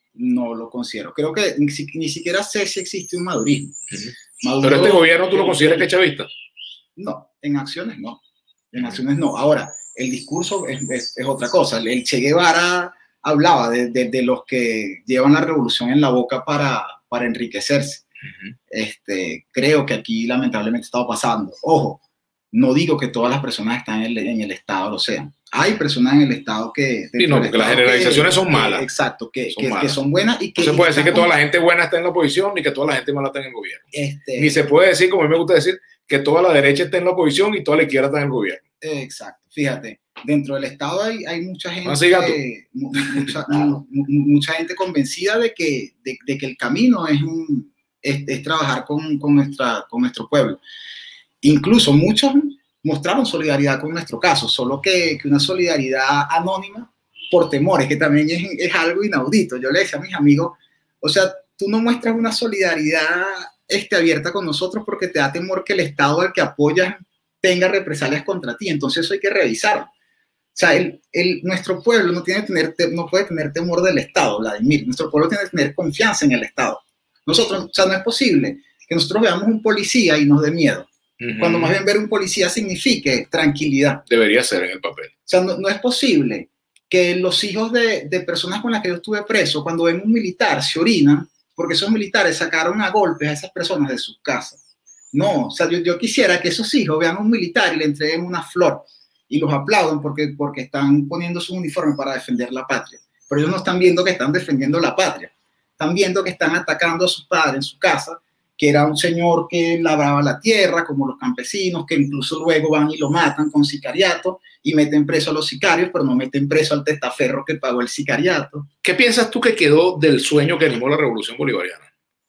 No lo considero. Creo que ni, ni siquiera sé si existe un madurismo. Uh-huh. Maduro, ¿Pero este gobierno tú lo consideras que es chavista? No, en acciones no. En acciones no. Ahora, el discurso es, es, es otra cosa. El Che Guevara hablaba de, de, de los que llevan la revolución en la boca para, para enriquecerse. Uh-huh. Este, creo que aquí lamentablemente está pasando. Ojo, no digo que todas las personas que están en el, en el Estado lo sean. Hay personas en el Estado que... Sí, no, porque las generalizaciones que, son malas. Que, exacto, que son, que, malas. que son buenas y que... No se puede decir que toda la gente buena está en la oposición ni que toda la gente mala está en el gobierno. Este, ni se puede decir, como a mí me gusta decir, que toda la derecha está en la oposición y toda la izquierda está en el gobierno. Exacto. Fíjate, dentro del Estado hay, hay mucha gente... Así, gato. mucha, mucha gente convencida de que, de, de que el camino es, un, es, es trabajar con, con, nuestra, con nuestro pueblo. Incluso muchos mostraron solidaridad con nuestro caso, solo que, que una solidaridad anónima por temores, que también es, es algo inaudito. Yo le decía a mis amigos, o sea, tú no muestras una solidaridad este, abierta con nosotros porque te da temor que el Estado al que apoyas tenga represalias contra ti, entonces eso hay que revisarlo. O sea, el, el, nuestro pueblo no, tiene tener, no puede tener temor del Estado, Vladimir. Nuestro pueblo tiene que tener confianza en el Estado. Nosotros, o sea, no es posible que nosotros veamos un policía y nos dé miedo. Uh-huh. Cuando más bien ver un policía signifique tranquilidad. Debería ser en el papel. O sea, no, no es posible que los hijos de, de personas con las que yo estuve preso, cuando ven un militar, se orinan, porque esos militares sacaron a golpes a esas personas de sus casas. No, o sea, yo, yo quisiera que esos hijos vean a un militar y le entreguen una flor y los aplauden porque, porque están poniendo su uniforme para defender la patria. Pero ellos no están viendo que están defendiendo la patria. Están viendo que están atacando a sus padres en su casa, que era un señor que labraba la tierra, como los campesinos, que incluso luego van y lo matan con sicariato y meten preso a los sicarios, pero no meten preso al testaferro que pagó el sicariato. ¿Qué piensas tú que quedó del sueño que animó la Revolución Bolivariana?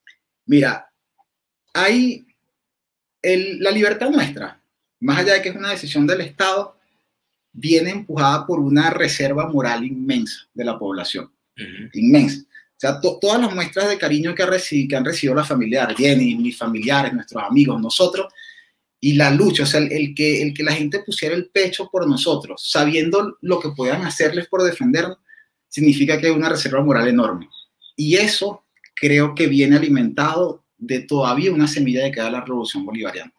Mira, hay el, la libertad nuestra, más allá de que es una decisión del Estado, viene empujada por una reserva moral inmensa de la población, uh-huh. inmensa. O sea, to, todas las muestras de cariño que, reci que han recibido las familiares, Jenny, mis familiares, nuestros amigos, nosotros, y la lucha, o sea, el, el, que, el que la gente pusiera el pecho por nosotros, sabiendo lo que puedan hacerles por defendernos, significa que hay una reserva moral enorme. Y eso creo que viene alimentado de todavía una semilla de que da la Revolución Bolivariana.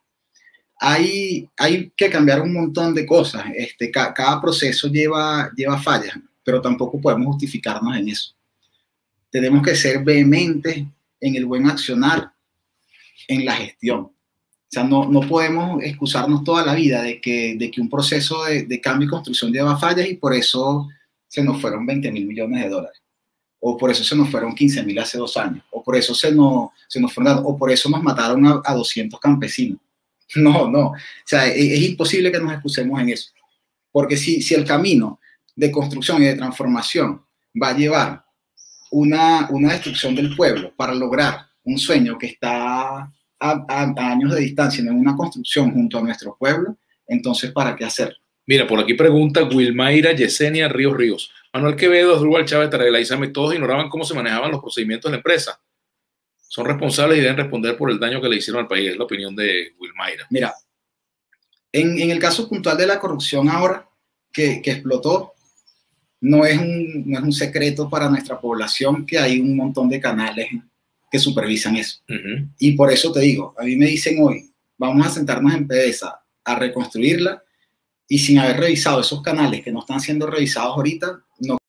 Hay, hay que cambiar un montón de cosas. Este, ca, cada proceso lleva, lleva fallas, pero tampoco podemos justificarnos en eso. Tenemos que ser vehementes en el buen accionar, en la gestión. O sea, no, no podemos excusarnos toda la vida de que, de que un proceso de, de cambio y construcción lleva fallas y por eso se nos fueron veinte mil millones de dólares. o por eso se nos fueron quince mil hace dos años, o por eso se nos, se nos fueron, o por eso nos mataron a, a doscientos campesinos. No, no, o sea, es, es imposible que nos excusemos en eso, porque si, si el camino de construcción y de transformación va a llevar una, una destrucción del pueblo para lograr un sueño que está a, a, a años de distancia en una construcción junto a nuestro pueblo, entonces ¿para qué hacerlo? Mira, por aquí pregunta Wilmaira Yesenia Ríos Ríos. Manuel Quevedo, Asdrúbal Chávez, Tarela Isame, todos ignoraban cómo se manejaban los procedimientos de la empresa. Son responsables y deben responder por el daño que le hicieron al país. Es la opinión de Wilmaira. Mira, en, en el caso puntual de la corrupción ahora que, que explotó, no es, un, no es un secreto para nuestra población que hay un montón de canales que supervisan eso. Uh-huh. Y por eso te digo, a mí me dicen hoy, vamos a sentarnos en PDVSA a reconstruirla, y sin haber revisado esos canales que no están siendo revisados ahorita, no.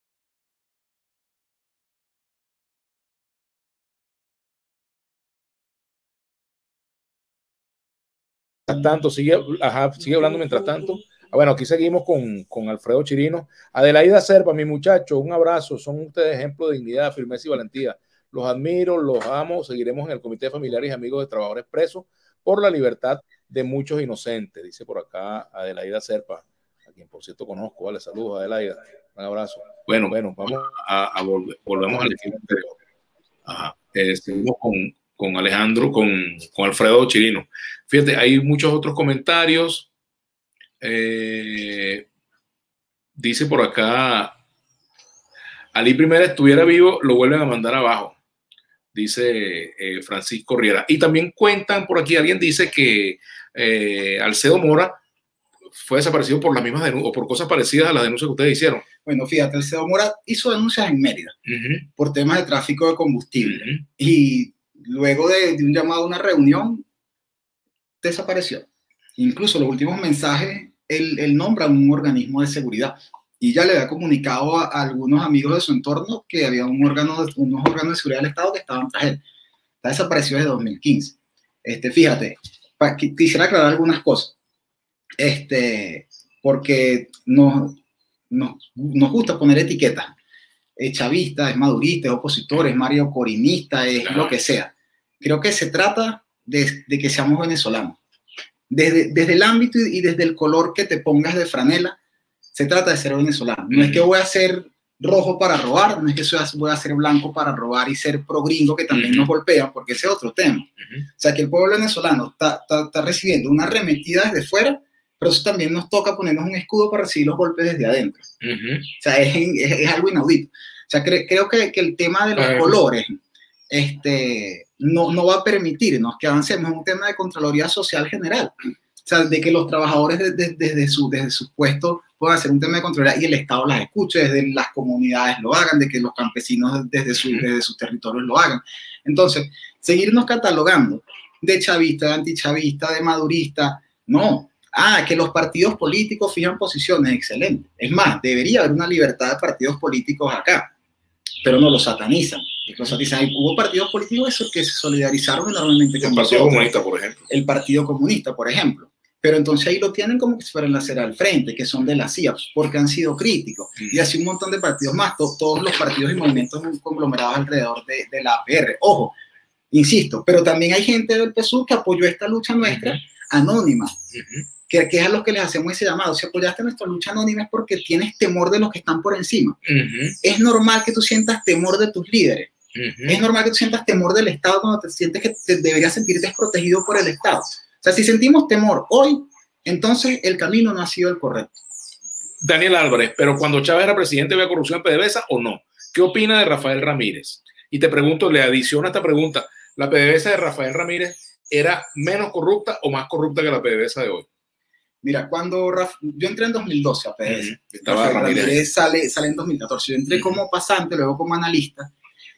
Tanto, sigue, ajá, sigue hablando mientras tanto. Ah, bueno, aquí seguimos con, con Alfredo Chirino. Adelaida Serpa, mi muchacho, un abrazo. Son ustedes ejemplo de dignidad, firmeza y valentía. Los admiro, los amo. Seguiremos en el Comité de Familiares y Amigos de Trabajadores Presos por la libertad de muchos inocentes, dice por acá Adelaida Serpa, a quien por cierto conozco. Vale, saludos Adelaida, un abrazo. Bueno, bueno, vamos a, a volver, volvemos al equipo anterior. Ajá. Eh, seguimos con, con Alejandro, con, con Alfredo Chirino. Fíjate, hay muchos otros comentarios. Eh, dice por acá, Ali Primera estuviera vivo, lo vuelven a mandar abajo, dice eh, Francisco Riera. Y también cuentan por aquí, alguien dice que eh, Alcedo Mora fue desaparecido por las mismas denuncias o por cosas parecidas a las denuncias que ustedes hicieron. Bueno, fíjate, Alcedo Mora hizo denuncias en Mérida uh-huh. por temas de tráfico de combustible uh-huh. y luego de, de un llamado a una reunión desapareció. Incluso los últimos mensajes, él, él nombra un organismo de seguridad y ya le había comunicado a, a algunos amigos de su entorno que había un órgano, unos órganos de seguridad del Estado que estaban tras él. Está desaparecido desde dos mil quince. Este, fíjate, pa, quisiera aclarar algunas cosas, este, porque nos, nos, nos gusta poner etiquetas. Es chavista, es madurista, es opositor, es Mario Corinista, es claro. lo que sea. Creo que se trata de, de que seamos venezolanos. Desde, desde el ámbito y desde el color que te pongas de franela, se trata de ser venezolano. No es que voy a ser rojo para robar, no es que voy a ser blanco para robar y ser pro gringo que también uh-huh. nos golpean, porque ese es otro tema. Uh-huh. O sea, que el pueblo venezolano está, está, está recibiendo una arremetida desde fuera, pero eso también nos toca ponernos un escudo para recibir los golpes desde adentro. Uh-huh. O sea, es, es, es algo inaudito. O sea, cre, creo que, que el tema de los uh-huh. colores este, no, no va a permitirnos que avancemos en un tema de Contraloría Social General. O sea, de que los trabajadores de, de, desde, su, desde sus puestos puedan hacer un tema de Contraloría y el Estado las escuche, desde las comunidades lo hagan, de que los campesinos desde, su, desde sus territorios lo hagan. Entonces, seguirnos catalogando de chavista, de antichavista, de madurista, no. Ah, que los partidos políticos fijan posiciones, excelente. Es más, debería haber una libertad de partidos políticos acá, pero no los satanizan. Los satanizan. Hubo partidos políticos que se solidarizaron enormemente con el Partido Comunista, por ejemplo. El Partido Comunista, por ejemplo. Pero entonces ahí lo tienen como que si fueran la acera al frente, que son de la C I A, porque han sido críticos. Y así un montón de partidos más, to todos los partidos y movimientos conglomerados alrededor de, de la A P R. Ojo, insisto, pero también hay gente del P S U V que apoyó esta lucha nuestra uh-huh. anónima, uh-huh. que, que es a los que les hacemos ese llamado. Si apoyaste nuestra lucha anónima es porque tienes temor de los que están por encima. Uh-huh. Es normal que tú sientas temor de tus líderes. Uh-huh. Es normal que tú sientas temor del Estado cuando te sientes que te deberías sentir desprotegido por el Estado. O sea, si sentimos temor hoy, entonces el camino no ha sido el correcto. Daniel Álvarez, pero cuando Chávez era presidente, ¿había corrupción en PDVSA o no? ¿Qué opina de Rafael Ramírez? Y te pregunto, le adiciono a esta pregunta, ¿la PDVSA de Rafael Ramírez era menos corrupta o más corrupta que la PDVSA de hoy? Mira, cuando Raf, yo entré en dos mil doce a PDVSA, uh-huh. Estaba Rafael Ramírez, Ramírez sale, sale en dos mil catorce. Yo entré uh-huh. como pasante, luego como analista,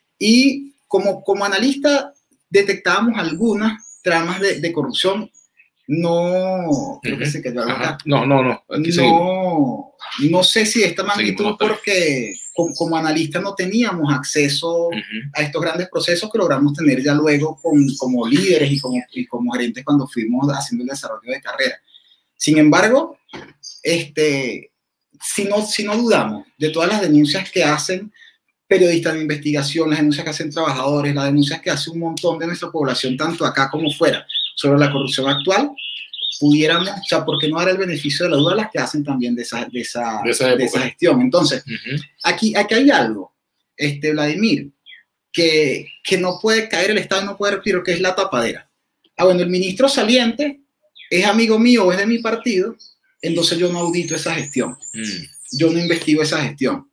y como, como analista detectábamos algunas tramas de, de corrupción. No, creo uh-huh. que se quedó acá. No, no, no. Aquí no, no sé si de esta magnitud, porque como, como analista no teníamos acceso uh-huh. a estos grandes procesos que logramos tener ya luego con, como líderes y como, y como gerentes cuando fuimos haciendo el desarrollo de carrera. Sin embargo, este, si, no, si no dudamos de todas las denuncias que hacen periodistas de investigación, las denuncias que hacen trabajadores, las denuncias que hace un montón de nuestra población, tanto acá como fuera, sobre la corrupción actual, pudiéramos, o sea, ¿por qué no dar el beneficio de la duda a las que hacen también de esa, de esa, de esa, de esa gestión? Entonces, uh-huh. aquí, aquí hay algo, este, Vladimir, que, que no puede caer el Estado y no puede repetir, que es la tapadera. Ah, bueno, el ministro saliente es amigo mío o es de mi partido, entonces yo no audito esa gestión. Mm. Yo no investigo esa gestión.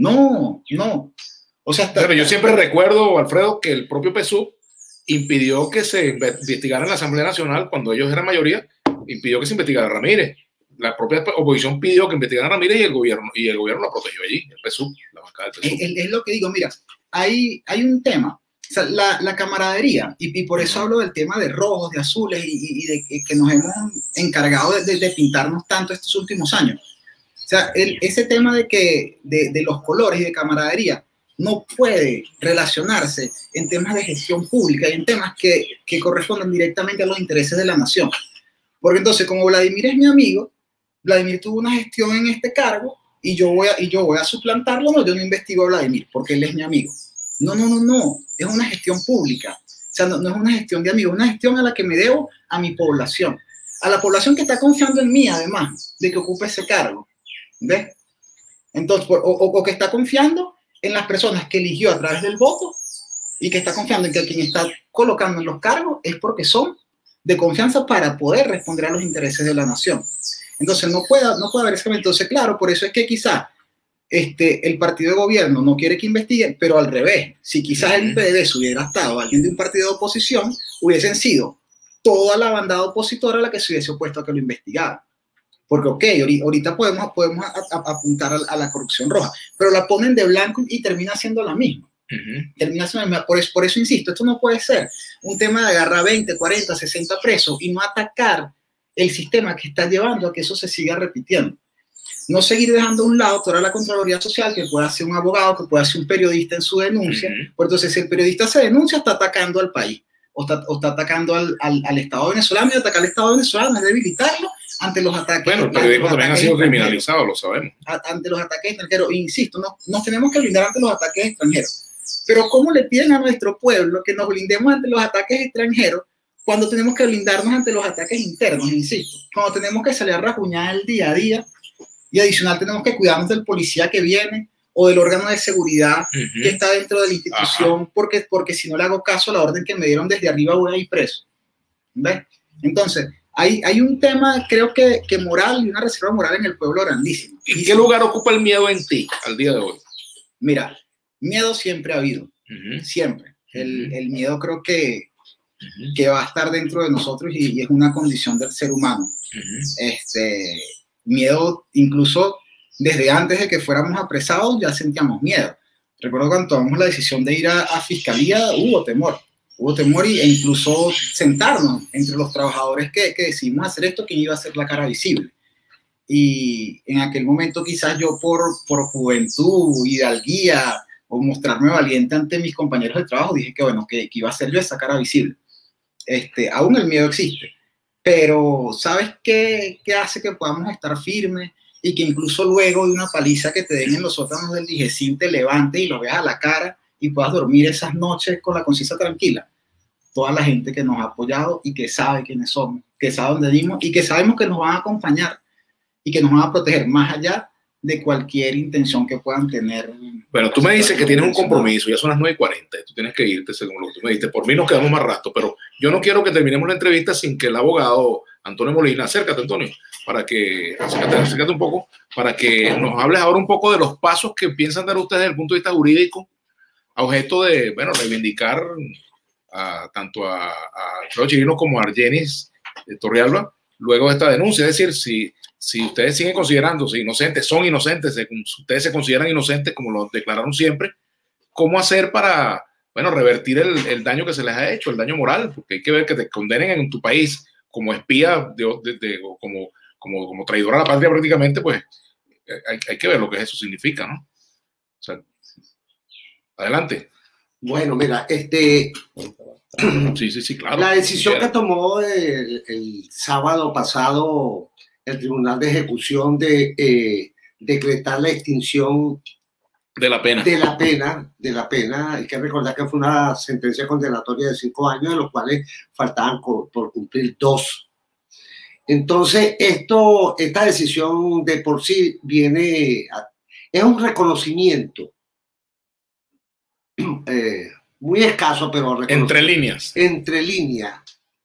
No, no. O sea, hasta, Pero yo siempre recuerdo, Alfredo, que el propio P S U V impidió que se investigara en la Asamblea Nacional, cuando ellos eran mayoría, impidió que se investigara a Ramírez. La propia oposición pidió que investigaran a Ramírez y el gobierno, y el gobierno la protegió allí, el P S U V, la bancada del P S U V. Es, es lo que digo, mira, hay, hay un tema. O sea, la, la camaradería, y, y por eso hablo del tema de rojos, de azules, y, y de que, que nos hemos encargado de, de, de pintarnos tanto estos últimos años. O sea, el, ese tema de, que, de, de los colores y de camaradería no puede relacionarse en temas de gestión pública y en temas que, que corresponden directamente a los intereses de la nación. Porque entonces, como Vladimir es mi amigo, Vladimir tuvo una gestión en este cargo y yo voy a, y yo voy a suplantarlo, no, yo no investigo a Vladimir porque él es mi amigo. No, no, no, no, es una gestión pública. O sea, no, no es una gestión de amigos, es una gestión a la que me debo a mi población. A la población que está confiando en mí, además, de que ocupe ese cargo. ¿Ves? Entonces, o, o, o que está confiando en las personas que eligió a través del voto y que está confiando en que quien está colocando en los cargos es porque son de confianza para poder responder a los intereses de la nación. Entonces, no puede, no puede haber ese. Entonces, claro, por eso es que quizás Este, el partido de gobierno no quiere que investiguen, pero al revés, si quizás el P D V S hubiera estado alguien de un partido de oposición, hubiesen sido toda la bandada opositora la que se hubiese opuesto a que lo investigara. Porque, ok, ahorita podemos, podemos a, a, apuntar a, a la corrupción roja, pero la ponen de blanco y termina siendo la misma. Uh-huh. Termina siendo la misma. Por, eso, por eso insisto, esto no puede ser un tema de agarrar veinte, cuarenta, sesenta presos y no atacar el sistema que está llevando a que eso se siga repitiendo. No seguir dejando a un lado toda la Contraloría Social, que pueda ser un abogado, que pueda ser un periodista en su denuncia. Uh-huh. Pues entonces, si el periodista se denuncia, está atacando al país, o está, o está atacando al, al, al Estado venezolano, y atacar al Estado venezolano es debilitarlo ante los ataques. Bueno, el periodismo también ha sido criminalizado, lo sabemos. Ante los ataques extranjeros. Insisto, no, nos tenemos que blindar ante los ataques extranjeros. Pero ¿cómo le piden a nuestro pueblo que nos blindemos ante los ataques extranjeros cuando tenemos que blindarnos ante los ataques internos? Insisto, cuando tenemos que salir a rajuñar el día a día. Y adicional tenemos que cuidarnos del policía que viene o del órgano de seguridad uh-huh. que está dentro de la institución, porque, porque si no le hago caso a la orden que me dieron desde arriba voy a ir preso. ¿Ves? Entonces, hay, hay un tema, creo que, que moral y una reserva moral en el pueblo grandísima. ¿Y qué lugar ocupa el miedo en ti al día de hoy? Mira, miedo siempre ha habido, uh-huh. siempre. El, el miedo creo que, uh-huh. que va a estar dentro de nosotros y, y es una condición del ser humano. Uh-huh. Este... Miedo, incluso desde antes de que fuéramos apresados ya sentíamos miedo. Recuerdo cuando tomamos la decisión de ir a, a fiscalía, hubo temor, hubo temor e incluso sentarnos entre los trabajadores que, que decidimos hacer esto, quién iba a ser la cara visible. Y en aquel momento quizás yo por, por juventud, hidalguía o mostrarme valiente ante mis compañeros de trabajo, dije que bueno, que, que iba a ser yo esa cara visible. Este, aún el miedo existe. Pero, ¿sabes qué, qué hace que podamos estar firmes y que incluso luego de una paliza que te den en los sótanos del Digecim te levantes y lo veas a la cara y puedas dormir esas noches con la conciencia tranquila? Toda la gente que nos ha apoyado y que sabe quiénes somos, que sabe dónde dimos y que sabemos que nos van a acompañar y que nos van a proteger más allá de cualquier intención que puedan tener. Bueno, tú me dices que tienes un compromiso, ya son las nueve y cuarenta, tú tienes que irte según lo que tú me dijiste. Por mí nos quedamos más rato, pero yo no quiero que terminemos la entrevista sin que el abogado Antonio Molina, acércate Antonio, para que, acércate, acércate un poco, para que nos hables ahora un poco de los pasos que piensan dar ustedes desde el punto de vista jurídico, a objeto de, bueno, reivindicar a, tanto a, a Alfredo Chirino como a Argenis Torrealba, luego de esta denuncia. Es decir, si Si ustedes siguen considerándose inocentes, son inocentes, ustedes se consideran inocentes como lo declararon siempre, ¿cómo hacer para, bueno, revertir el, el daño que se les ha hecho, el daño moral? Porque hay que ver que te condenen en tu país como espía, de, de, de, o como, como, como traidor a la patria prácticamente, pues hay, hay que ver lo que eso significa, ¿no? O sea, adelante. Bueno, mira, este... Sí, sí, sí, claro. La decisión que tomó el, el sábado pasado el Tribunal de Ejecución de eh, decretar la extinción De la pena. De la pena, de la pena. Hay que recordar que fue una sentencia condenatoria de cinco años, de los cuales faltaban por cumplir dos. Entonces, esto, esta decisión de por sí viene, a, es un reconocimiento eh, muy escaso, pero entre líneas. Entre líneas,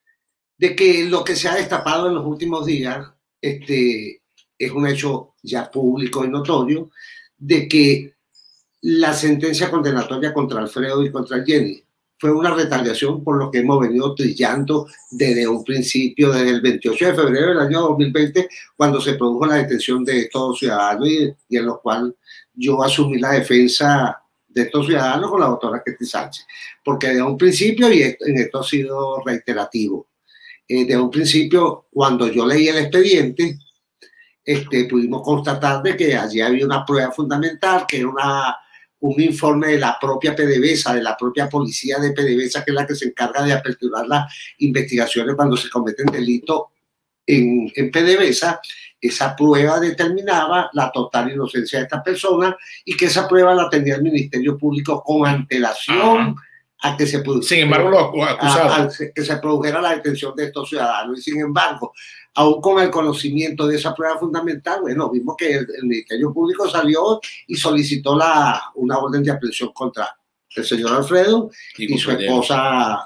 de que lo que se ha destapado en los últimos días este, es un hecho ya público y notorio, de que la sentencia condenatoria contra Alfredo y contra Jenny fue una retaliación por lo que hemos venido trillando desde un principio, desde el veintiocho de febrero del año dos mil veinte, cuando se produjo la detención de estos ciudadanos y, y en lo cual yo asumí la defensa de estos ciudadanos con la doctora Ketty Sánchez, porque desde un principio, y esto, en esto ha sido reiterativo, eh, desde un principio, cuando yo leí el expediente, este, pudimos constatar de que allí había una prueba fundamental, que era una un informe de la propia PDVSA, de la propia policía de PDVSA, que es la que se encarga de aperturar las investigaciones cuando se cometen delitos en, en PDVSA. Esa prueba determinaba la total inocencia de esta persona y que esa prueba la tenía el Ministerio Público con antelación. Ajá. A que se produjera, sin embargo, lo acusado. A, a que se produjera la detención de estos ciudadanos. Y sin embargo, aún con el conocimiento de esa prueba fundamental, bueno, vimos que el, el Ministerio Público salió y solicitó la, una orden de aprehensión contra el señor Alfredo y, y su esposa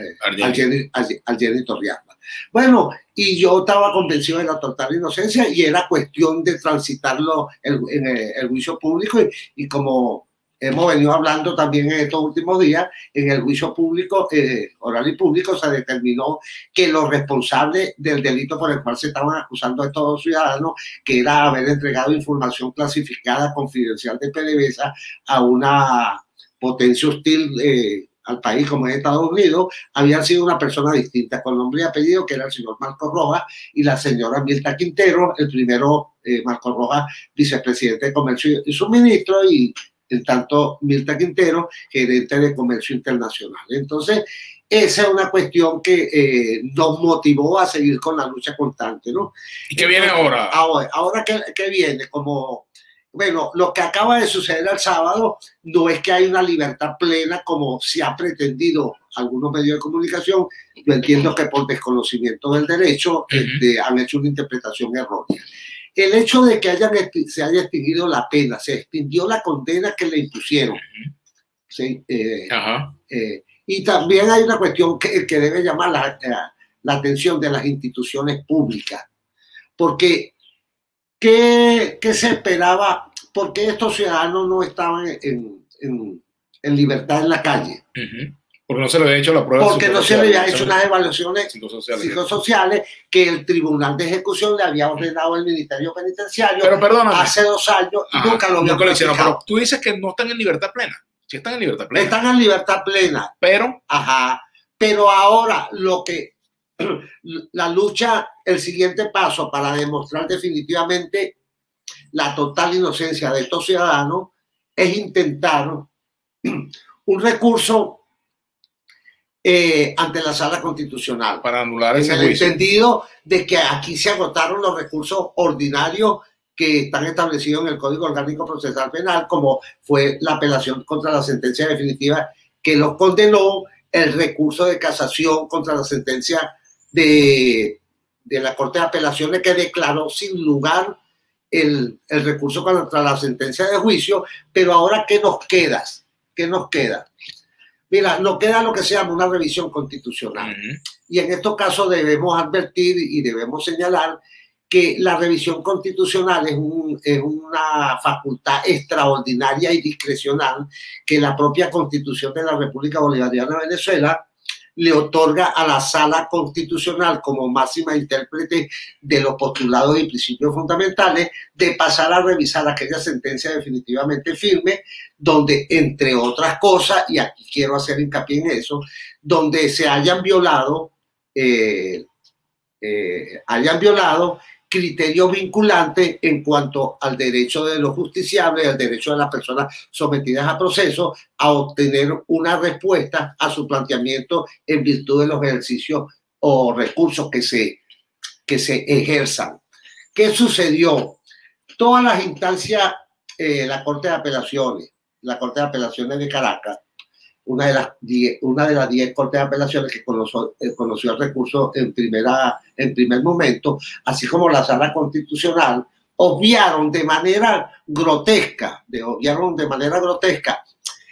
Jenny Torrialba. Bueno, y yo estaba convencido de la total inocencia y era cuestión de transitarlo en, en el, el juicio público y, y como hemos venido hablando también en estos últimos días, en el juicio público, eh, oral y público, se determinó que los responsables del delito por el cual se estaban acusando a estos dos ciudadanos, que era haber entregado información clasificada confidencial de PDVSA a una potencia hostil eh, al país como es Estados Unidos, habían sido una persona distinta, con nombre y apellido, que era el señor Marco Rojas y la señora Mirta Quintero, el primero eh, Marco Rojas, vicepresidente de Comercio y Suministro, y en tanto Mirta Quintero, gerente de Comercio Internacional. Entonces, esa es una cuestión que eh, nos motivó a seguir con la lucha constante, ¿no? ¿Y qué viene ahora? Ahora, ahora ¿qué, qué viene? Como, bueno, lo que acaba de suceder el sábado no es que hay una libertad plena como se ha pretendido algunos medios de comunicación. Yo entiendo que por desconocimiento del derecho uh-huh. este, han hecho una interpretación errónea. El hecho de que hayan, se haya extinguido la pena, se extinguió la condena que le impusieron. Uh-huh. ¿Sí? Eh, uh-huh. eh, y también hay una cuestión que, que debe llamar la, la, la atención de las instituciones públicas. Porque, ¿qué, qué se esperaba? ¿Por qué estos ciudadanos no estaban en, en, en libertad en la calle? Uh-huh. Porque no se le había hecho la prueba. Porque no se le había hecho unas evaluaciones psicosociales. psicosociales que el Tribunal de Ejecución le había ordenado al Ministerio Penitenciario pero perdóname, hace dos años y nunca lo había practicado. Pero tú dices que no están en libertad plena. Sí están en libertad plena. Están en libertad plena. Pero. Ajá. Pero ahora lo que la lucha, el siguiente paso para demostrar definitivamente la total inocencia de estos ciudadanos es intentar un recurso Eh, ante la Sala Constitucional para anular ese en el juicio. entendido de que aquí se agotaron los recursos ordinarios que están establecidos en el Código Orgánico Procesal Penal, como fue la apelación contra la sentencia definitiva que los condenó, el recurso de casación contra la sentencia de, de la Corte de Apelaciones que declaró sin lugar el, el recurso contra la sentencia de juicio. Pero ahora, ¿qué nos queda? ¿Qué nos queda? Mira, nos queda lo que se llama una revisión constitucional. Uh-huh. Y en estos casos debemos advertir y debemos señalar que la revisión constitucional es, un, es una facultad extraordinaria y discrecional que la propia Constitución de la República Bolivariana de Venezuela le otorga a la Sala Constitucional como máxima intérprete de los postulados y principios fundamentales de pasar a revisar aquella sentencia definitivamente firme donde, entre otras cosas, y aquí quiero hacer hincapié en eso, donde se hayan violado, eh, eh, hayan violado criterios vinculantes en cuanto al derecho de los justiciables, al derecho de las personas sometidas a proceso, a obtener una respuesta a su planteamiento en virtud de los ejercicios o recursos que se, que se ejerzan. ¿Qué sucedió? Todas las instancias, eh, la Corte de Apelaciones, la Corte de Apelaciones de Caracas, una de las diez, una de las diez Cortes de Apelaciones que conoció, eh, conoció el recurso en, primera, en primer momento, así como la Sala Constitucional, obviaron de manera grotesca, de, obviaron de manera grotesca,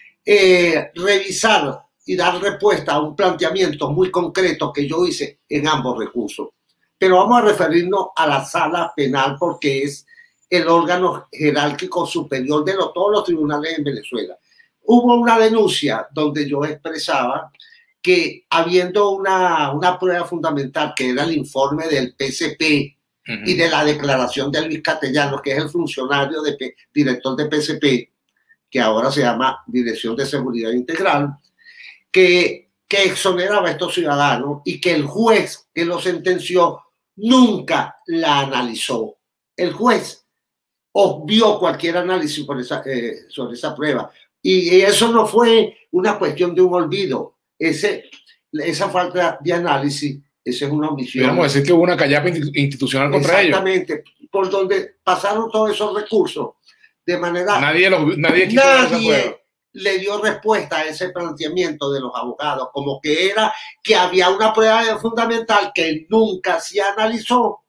eh, revisar y dar respuesta a un planteamiento muy concreto que yo hice en ambos recursos. Pero vamos a referirnos a la Sala Penal porque es el órgano jerárquico superior de los, todos los tribunales en Venezuela. Hubo una denuncia donde yo expresaba que habiendo una, una prueba fundamental, que era el informe del P C P uh-huh. y de la declaración de Luis Castellanos, que es el funcionario de P, director de P C P, que ahora se llama Dirección de Seguridad Integral, que, que exoneraba a estos ciudadanos y que el juez que lo sentenció nunca la analizó. El juez obvió cualquier análisis por esa, eh, sobre esa prueba. Y eso no fue una cuestión de un olvido. Ese, esa falta de análisis, esa es una omisión. Vamos a decir que hubo una callapa institucional contra ellos. Exactamente. Por donde pasaron todos esos recursos. De manera... Nadie, lo, nadie, nadie le dio respuesta a ese planteamiento de los abogados, como que era que había una prueba fundamental que nunca se analizó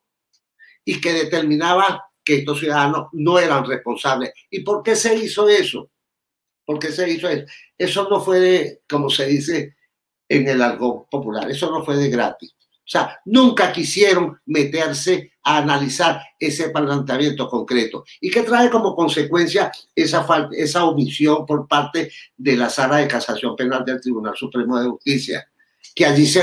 y que determinaba que estos ciudadanos no eran responsables. ¿Y por qué se hizo eso? ¿Por qué se hizo eso? Eso no fue de, como se dice en el argot popular, eso no fue de gratis. O sea, nunca quisieron meterse a analizar ese planteamiento concreto. ¿Y qué trae como consecuencia esa, falta, esa omisión por parte de la Sala de Casación Penal del Tribunal Supremo de Justicia? Que allí se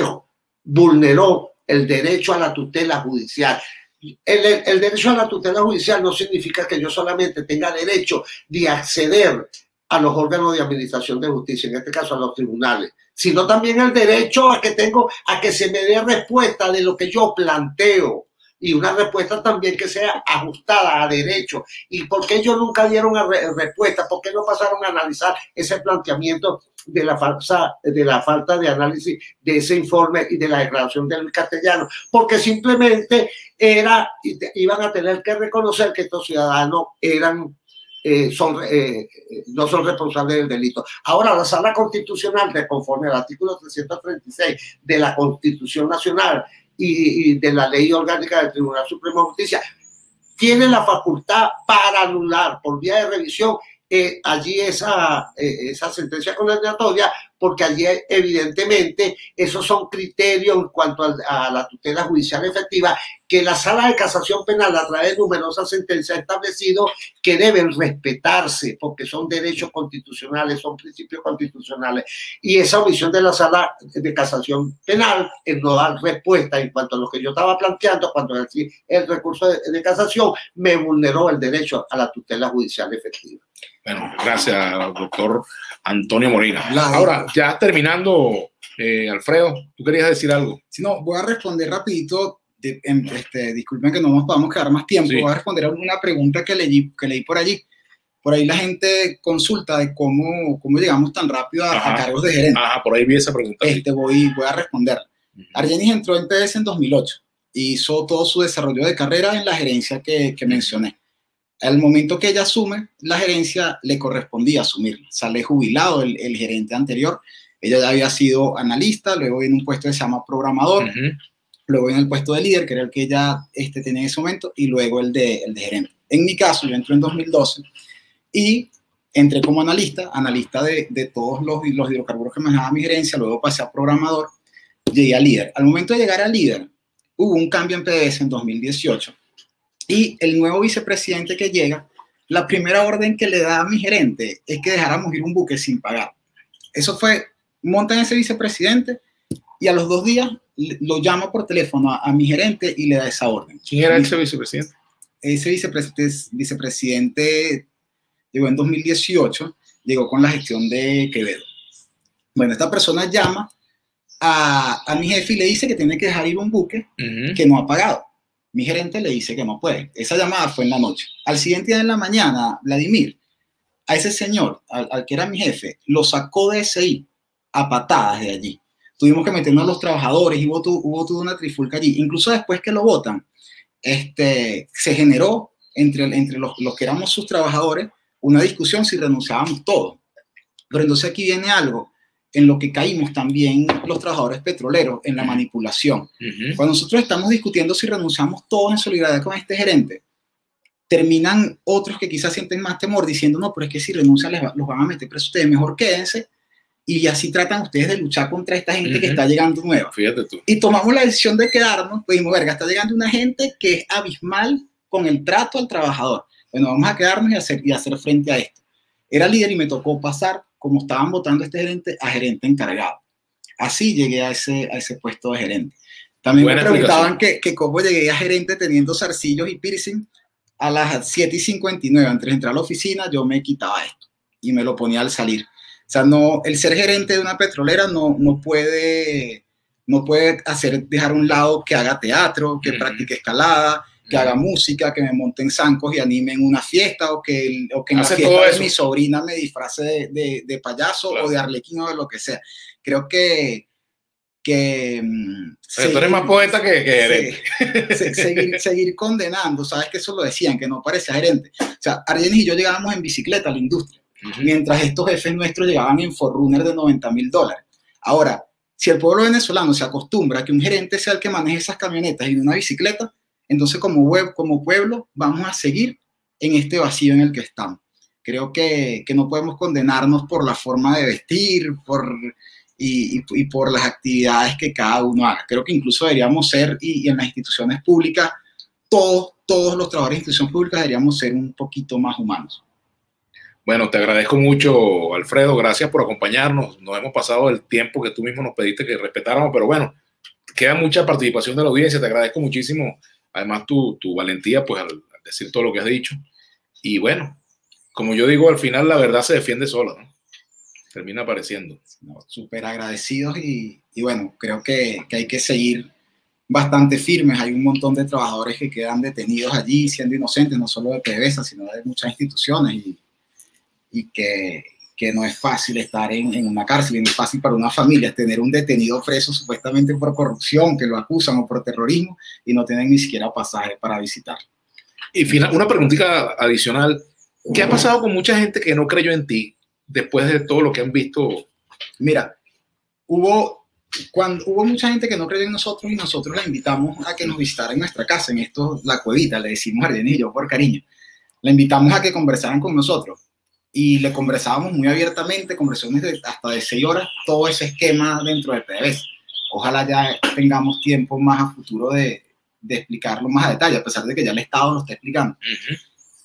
vulneró el derecho a la tutela judicial. El, el, el derecho a la tutela judicial no significa que yo solamente tenga derecho de acceder a los órganos de administración de justicia, en este caso a los tribunales, sino también el derecho a que tengo a que se me dé respuesta de lo que yo planteo y una respuesta también que sea ajustada a derecho. ¿Y por qué ellos nunca dieron re respuesta? ¿Por qué no pasaron a analizar ese planteamiento de la, falsa, de la falta de análisis de ese informe y de la declaración del Castellano? Porque simplemente era, iban a tener que reconocer que estos ciudadanos eran Eh, son, eh, no son responsables del delito. Ahora, la Sala Constitucional, de conforme al artículo trescientos treinta y seis de la Constitución Nacional y, y de la Ley Orgánica del Tribunal Supremo de Justicia, tiene la facultad para anular por vía de revisión eh, allí esa, eh, esa sentencia condenatoria, porque allí evidentemente esos son criterios en cuanto a, a la tutela judicial efectiva que la Sala de Casación Penal a través de numerosas sentencias ha establecido que deben respetarse porque son derechos constitucionales, son principios constitucionales, y esa omisión de la Sala de Casación Penal en no dar respuesta en cuanto a lo que yo estaba planteando cuando el, el recurso de, de casación me vulneró el derecho a la tutela judicial efectiva. Bueno, gracias, doctor Antonio Molina. Ahora, ya terminando, eh, Alfredo, ¿tú querías decir algo? Si no, voy a responder rapidito. De, este, disculpen que no nos podamos quedar más tiempo. Sí. Voy a responder a una pregunta que leí, que leí por allí. Por ahí la gente consulta de cómo, cómo llegamos tan rápido a, a cargos de gerente. Ajá, por ahí vi esa pregunta. Este, voy, voy a responder. Uh-huh. Argenis entró en P D S en dos mil ocho. Hizo todo su desarrollo de carrera en la gerencia que, que mencioné. Al momento que ella asume la gerencia, le correspondía asumirla. Sale jubilado el, el gerente anterior. Ella ya había sido analista, luego en un puesto que se llama programador, uh-huh. luego en el puesto de líder, que era el que ella este, tenía en ese momento, y luego el de, el de gerente. En mi caso, yo entré en dos mil doce y entré como analista, analista de, de todos los, los hidrocarburos que manejaba mi gerencia, luego pasé a programador, llegué a líder. Al momento de llegar a líder, hubo un cambio en P D S en dos mil dieciocho, y el nuevo vicepresidente que llega, la primera orden que le da a mi gerente es que dejáramos ir un buque sin pagar. Eso fue, montan ese vicepresidente y a los dos días lo llama por teléfono a, a mi gerente y le da esa orden. ¿Quién era ese vicepresidente? Ese vicepresidente, vicepresidente llegó en dos mil dieciocho, llegó con la gestión de Quevedo. Bueno, esta persona llama a, a mi jefe y le dice que tiene que dejar ir un buque uh-huh. que no ha pagado. Mi gerente le dice que no puede. Esa llamada fue en la noche. Al siguiente día en la mañana, Vladimir, a ese señor, al, al que era mi jefe, lo sacó de S I a patadas de allí. Tuvimos que meternos a los trabajadores y hubo, hubo toda una trifulca allí. Incluso después que lo votan, este, se generó entre, entre los, los que éramos sus trabajadores una discusión si renunciábamos todos. Pero entonces aquí viene algo en lo que caímos también los trabajadores petroleros, en la manipulación. Uh-huh. Cuando nosotros estamos discutiendo si renunciamos todos en solidaridad con este gerente, terminan otros que quizás sienten más temor diciendo, no, pero es que si renuncian les va, los van a meter presos ustedes, mejor quédense. Y así tratan ustedes de luchar contra esta gente uh-huh. que está llegando nueva. Fíjate tú. Y tomamos la decisión de quedarnos, pues dijimos, verga, está llegando una gente que es abismal con el trato al trabajador. Bueno, vamos a quedarnos y hacer, y hacer frente a esto. Era líder y me tocó pasar, como estaban votando este gerente, a gerente encargado. Así llegué a ese, a ese puesto de gerente. También Buena me preguntaban que, que cómo llegué a gerente teniendo zarcillos y piercing. A las siete y cincuenta y nueve, antes de entrar a la oficina, yo me quitaba esto y me lo ponía al salir. O sea, no, el ser gerente de una petrolera no, no puede, no puede hacer, dejar a un lado que haga teatro, que uh-huh. practique escalada, que uh-huh. haga música, que me monte en zancos y anime en una fiesta, o que, o que en Hace la fiesta de mi sobrina me disfrace de, de, de payaso claro. o de arlequín o de lo que sea. Creo que... que Pero tú eres más poeta que, que gerente. Se, se, seguir, seguir condenando, sabes que eso lo decían, que no parecía gerente. O sea, Argenis y yo llegábamos en bicicleta a la industria, uh-huh. mientras estos jefes nuestros llegaban en Forerunner de noventa mil dólares. Ahora, si el pueblo venezolano se acostumbra a que un gerente sea el que maneje esas camionetas y una bicicleta, entonces como, web, como pueblo vamos a seguir en este vacío en el que estamos. Creo que, que no podemos condenarnos por la forma de vestir, por... Y, y, y por las actividades que cada uno haga. Creo que incluso deberíamos ser, y, y en las instituciones públicas, todos, todos los trabajadores de instituciones públicas deberíamos ser un poquito más humanos. Bueno, te agradezco mucho, Alfredo, gracias por acompañarnos. Nos hemos pasado el tiempo que tú mismo nos pediste que respetáramos, pero bueno, queda mucha participación de la audiencia, te agradezco muchísimo, además tu, tu valentía, pues al, al decir todo lo que has dicho. Y bueno, como yo digo, al final la verdad se defiende sola, ¿no? Termina apareciendo. No, súper agradecidos y, y bueno, creo que, que hay que seguir bastante firmes. Hay un montón de trabajadores que quedan detenidos allí siendo inocentes, no solo de PDVSA, sino de muchas instituciones y, y que, que no es fácil estar en, en una cárcel y no es fácil para una familia tener un detenido preso supuestamente por corrupción, que lo acusan o por terrorismo y no tienen ni siquiera pasaje para visitar. Y final, una preguntita adicional. ¿Qué ha pasado con mucha gente que no creyó en ti después de todo lo que han visto? Mira, hubo, cuando, hubo mucha gente que no creyó en nosotros y nosotros la invitamos a que nos visitara en nuestra casa, en esto, la cuevita, le decimos a Argenis y yo por cariño. La invitamos a que conversaran con nosotros y le conversábamos muy abiertamente, conversaciones de, hasta de seis horas, todo ese esquema dentro de PDVSA. Ojalá ya tengamos tiempo más a futuro de, de explicarlo más a detalle, a pesar de que ya el Estado lo está explicando. Uh-huh.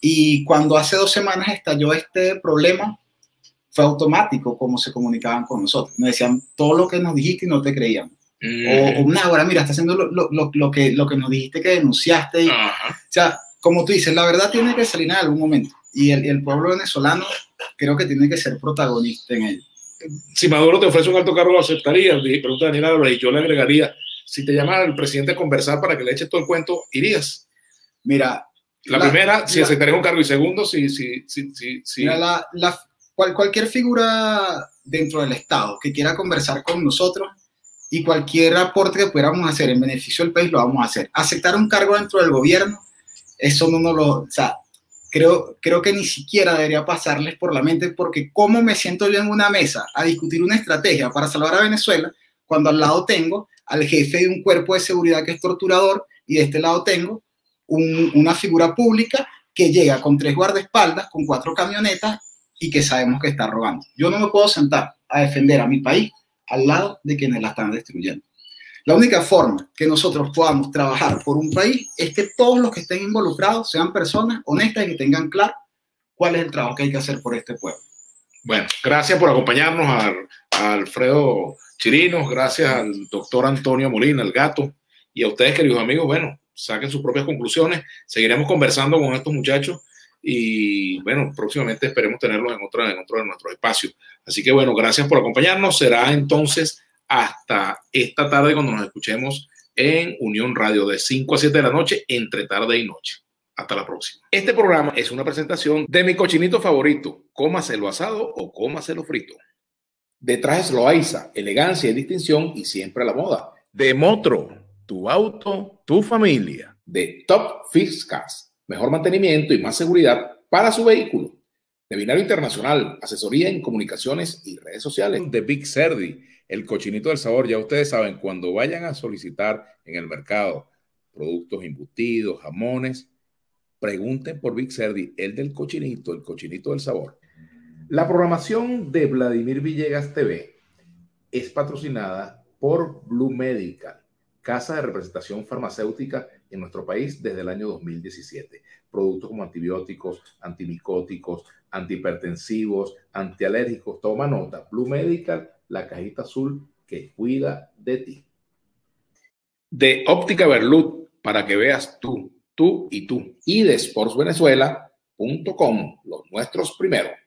Y cuando hace dos semanas estalló este problema, fue automático cómo se comunicaban con nosotros. Nos decían todo lo que nos dijiste y no te creían. Mm. O, o una hora, mira, está haciendo lo, lo, lo, que, lo que nos dijiste que denunciaste. Y, o sea, como tú dices, la verdad tiene que salir en algún momento. Y el, el pueblo venezolano creo que tiene que ser protagonista en ello. Si Maduro te ofrece un alto cargo, ¿lo aceptarías? Pregunta Daniel Álvarez, y yo le agregaría, si te llamara el presidente a conversar para que le eches todo el cuento, ¿irías? Mira. La, la primera, si la, aceptarías un cargo, y segundo, si... si, si, si, si mira, la... la Cual, cualquier figura dentro del Estado que quiera conversar con nosotros y cualquier aporte que pudiéramos hacer en beneficio del país lo vamos a hacer. Aceptar un cargo dentro del gobierno, eso no nos lo... O sea, creo, creo que ni siquiera debería pasarles por la mente, porque ¿cómo me siento yo en una mesa a discutir una estrategia para salvar a Venezuela cuando al lado tengo al jefe de un cuerpo de seguridad que es torturador y de este lado tengo un, una figura pública que llega con tres guardaespaldas, con cuatro camionetas y que sabemos que está robando? Yo no me puedo sentar a defender a mi país al lado de quienes la están destruyendo. La única forma que nosotros podamos trabajar por un país es que todos los que estén involucrados sean personas honestas y que tengan claro cuál es el trabajo que hay que hacer por este pueblo. Bueno, gracias por acompañarnos a, a Alfredo Chirinos, gracias al doctor Antonio Molina, el gato, y a ustedes, queridos amigos. Bueno, saquen sus propias conclusiones, seguiremos conversando con estos muchachos y bueno, próximamente esperemos tenerlos en otro, en otro de nuestros espacios. Así que bueno, gracias por acompañarnos. Será entonces hasta esta tarde cuando nos escuchemos en Unión Radio de cinco a siete de la noche, entre tarde y noche. Hasta la próxima. Este programa es una presentación de mi cochinito favorito, cómaselo asado o cómaselo frito. De Trajes Loaiza, elegancia y distinción y siempre a la moda. De Motro, tu auto, tu familia. De Top Fix Cars, mejor mantenimiento y más seguridad para su vehículo. De Binario Internacional, asesoría en comunicaciones y redes sociales. De Big Cerdi, el cochinito del sabor. Ya ustedes saben, cuando vayan a solicitar en el mercado productos embutidos, jamones, pregunten por Big Cerdi, el del cochinito, el cochinito del sabor. La programación de Vladimir Villegas T V es patrocinada por Blue Medical, casa de representación farmacéutica en nuestro país desde el año dos mil diecisiete. Productos como antibióticos, antimicóticos, antihipertensivos, antialérgicos. Toma nota. Blue Medical, la cajita azul que cuida de ti. De Óptica Berlut, para que veas tú, tú y tú. Y de sports venezuela punto com, los nuestros primero.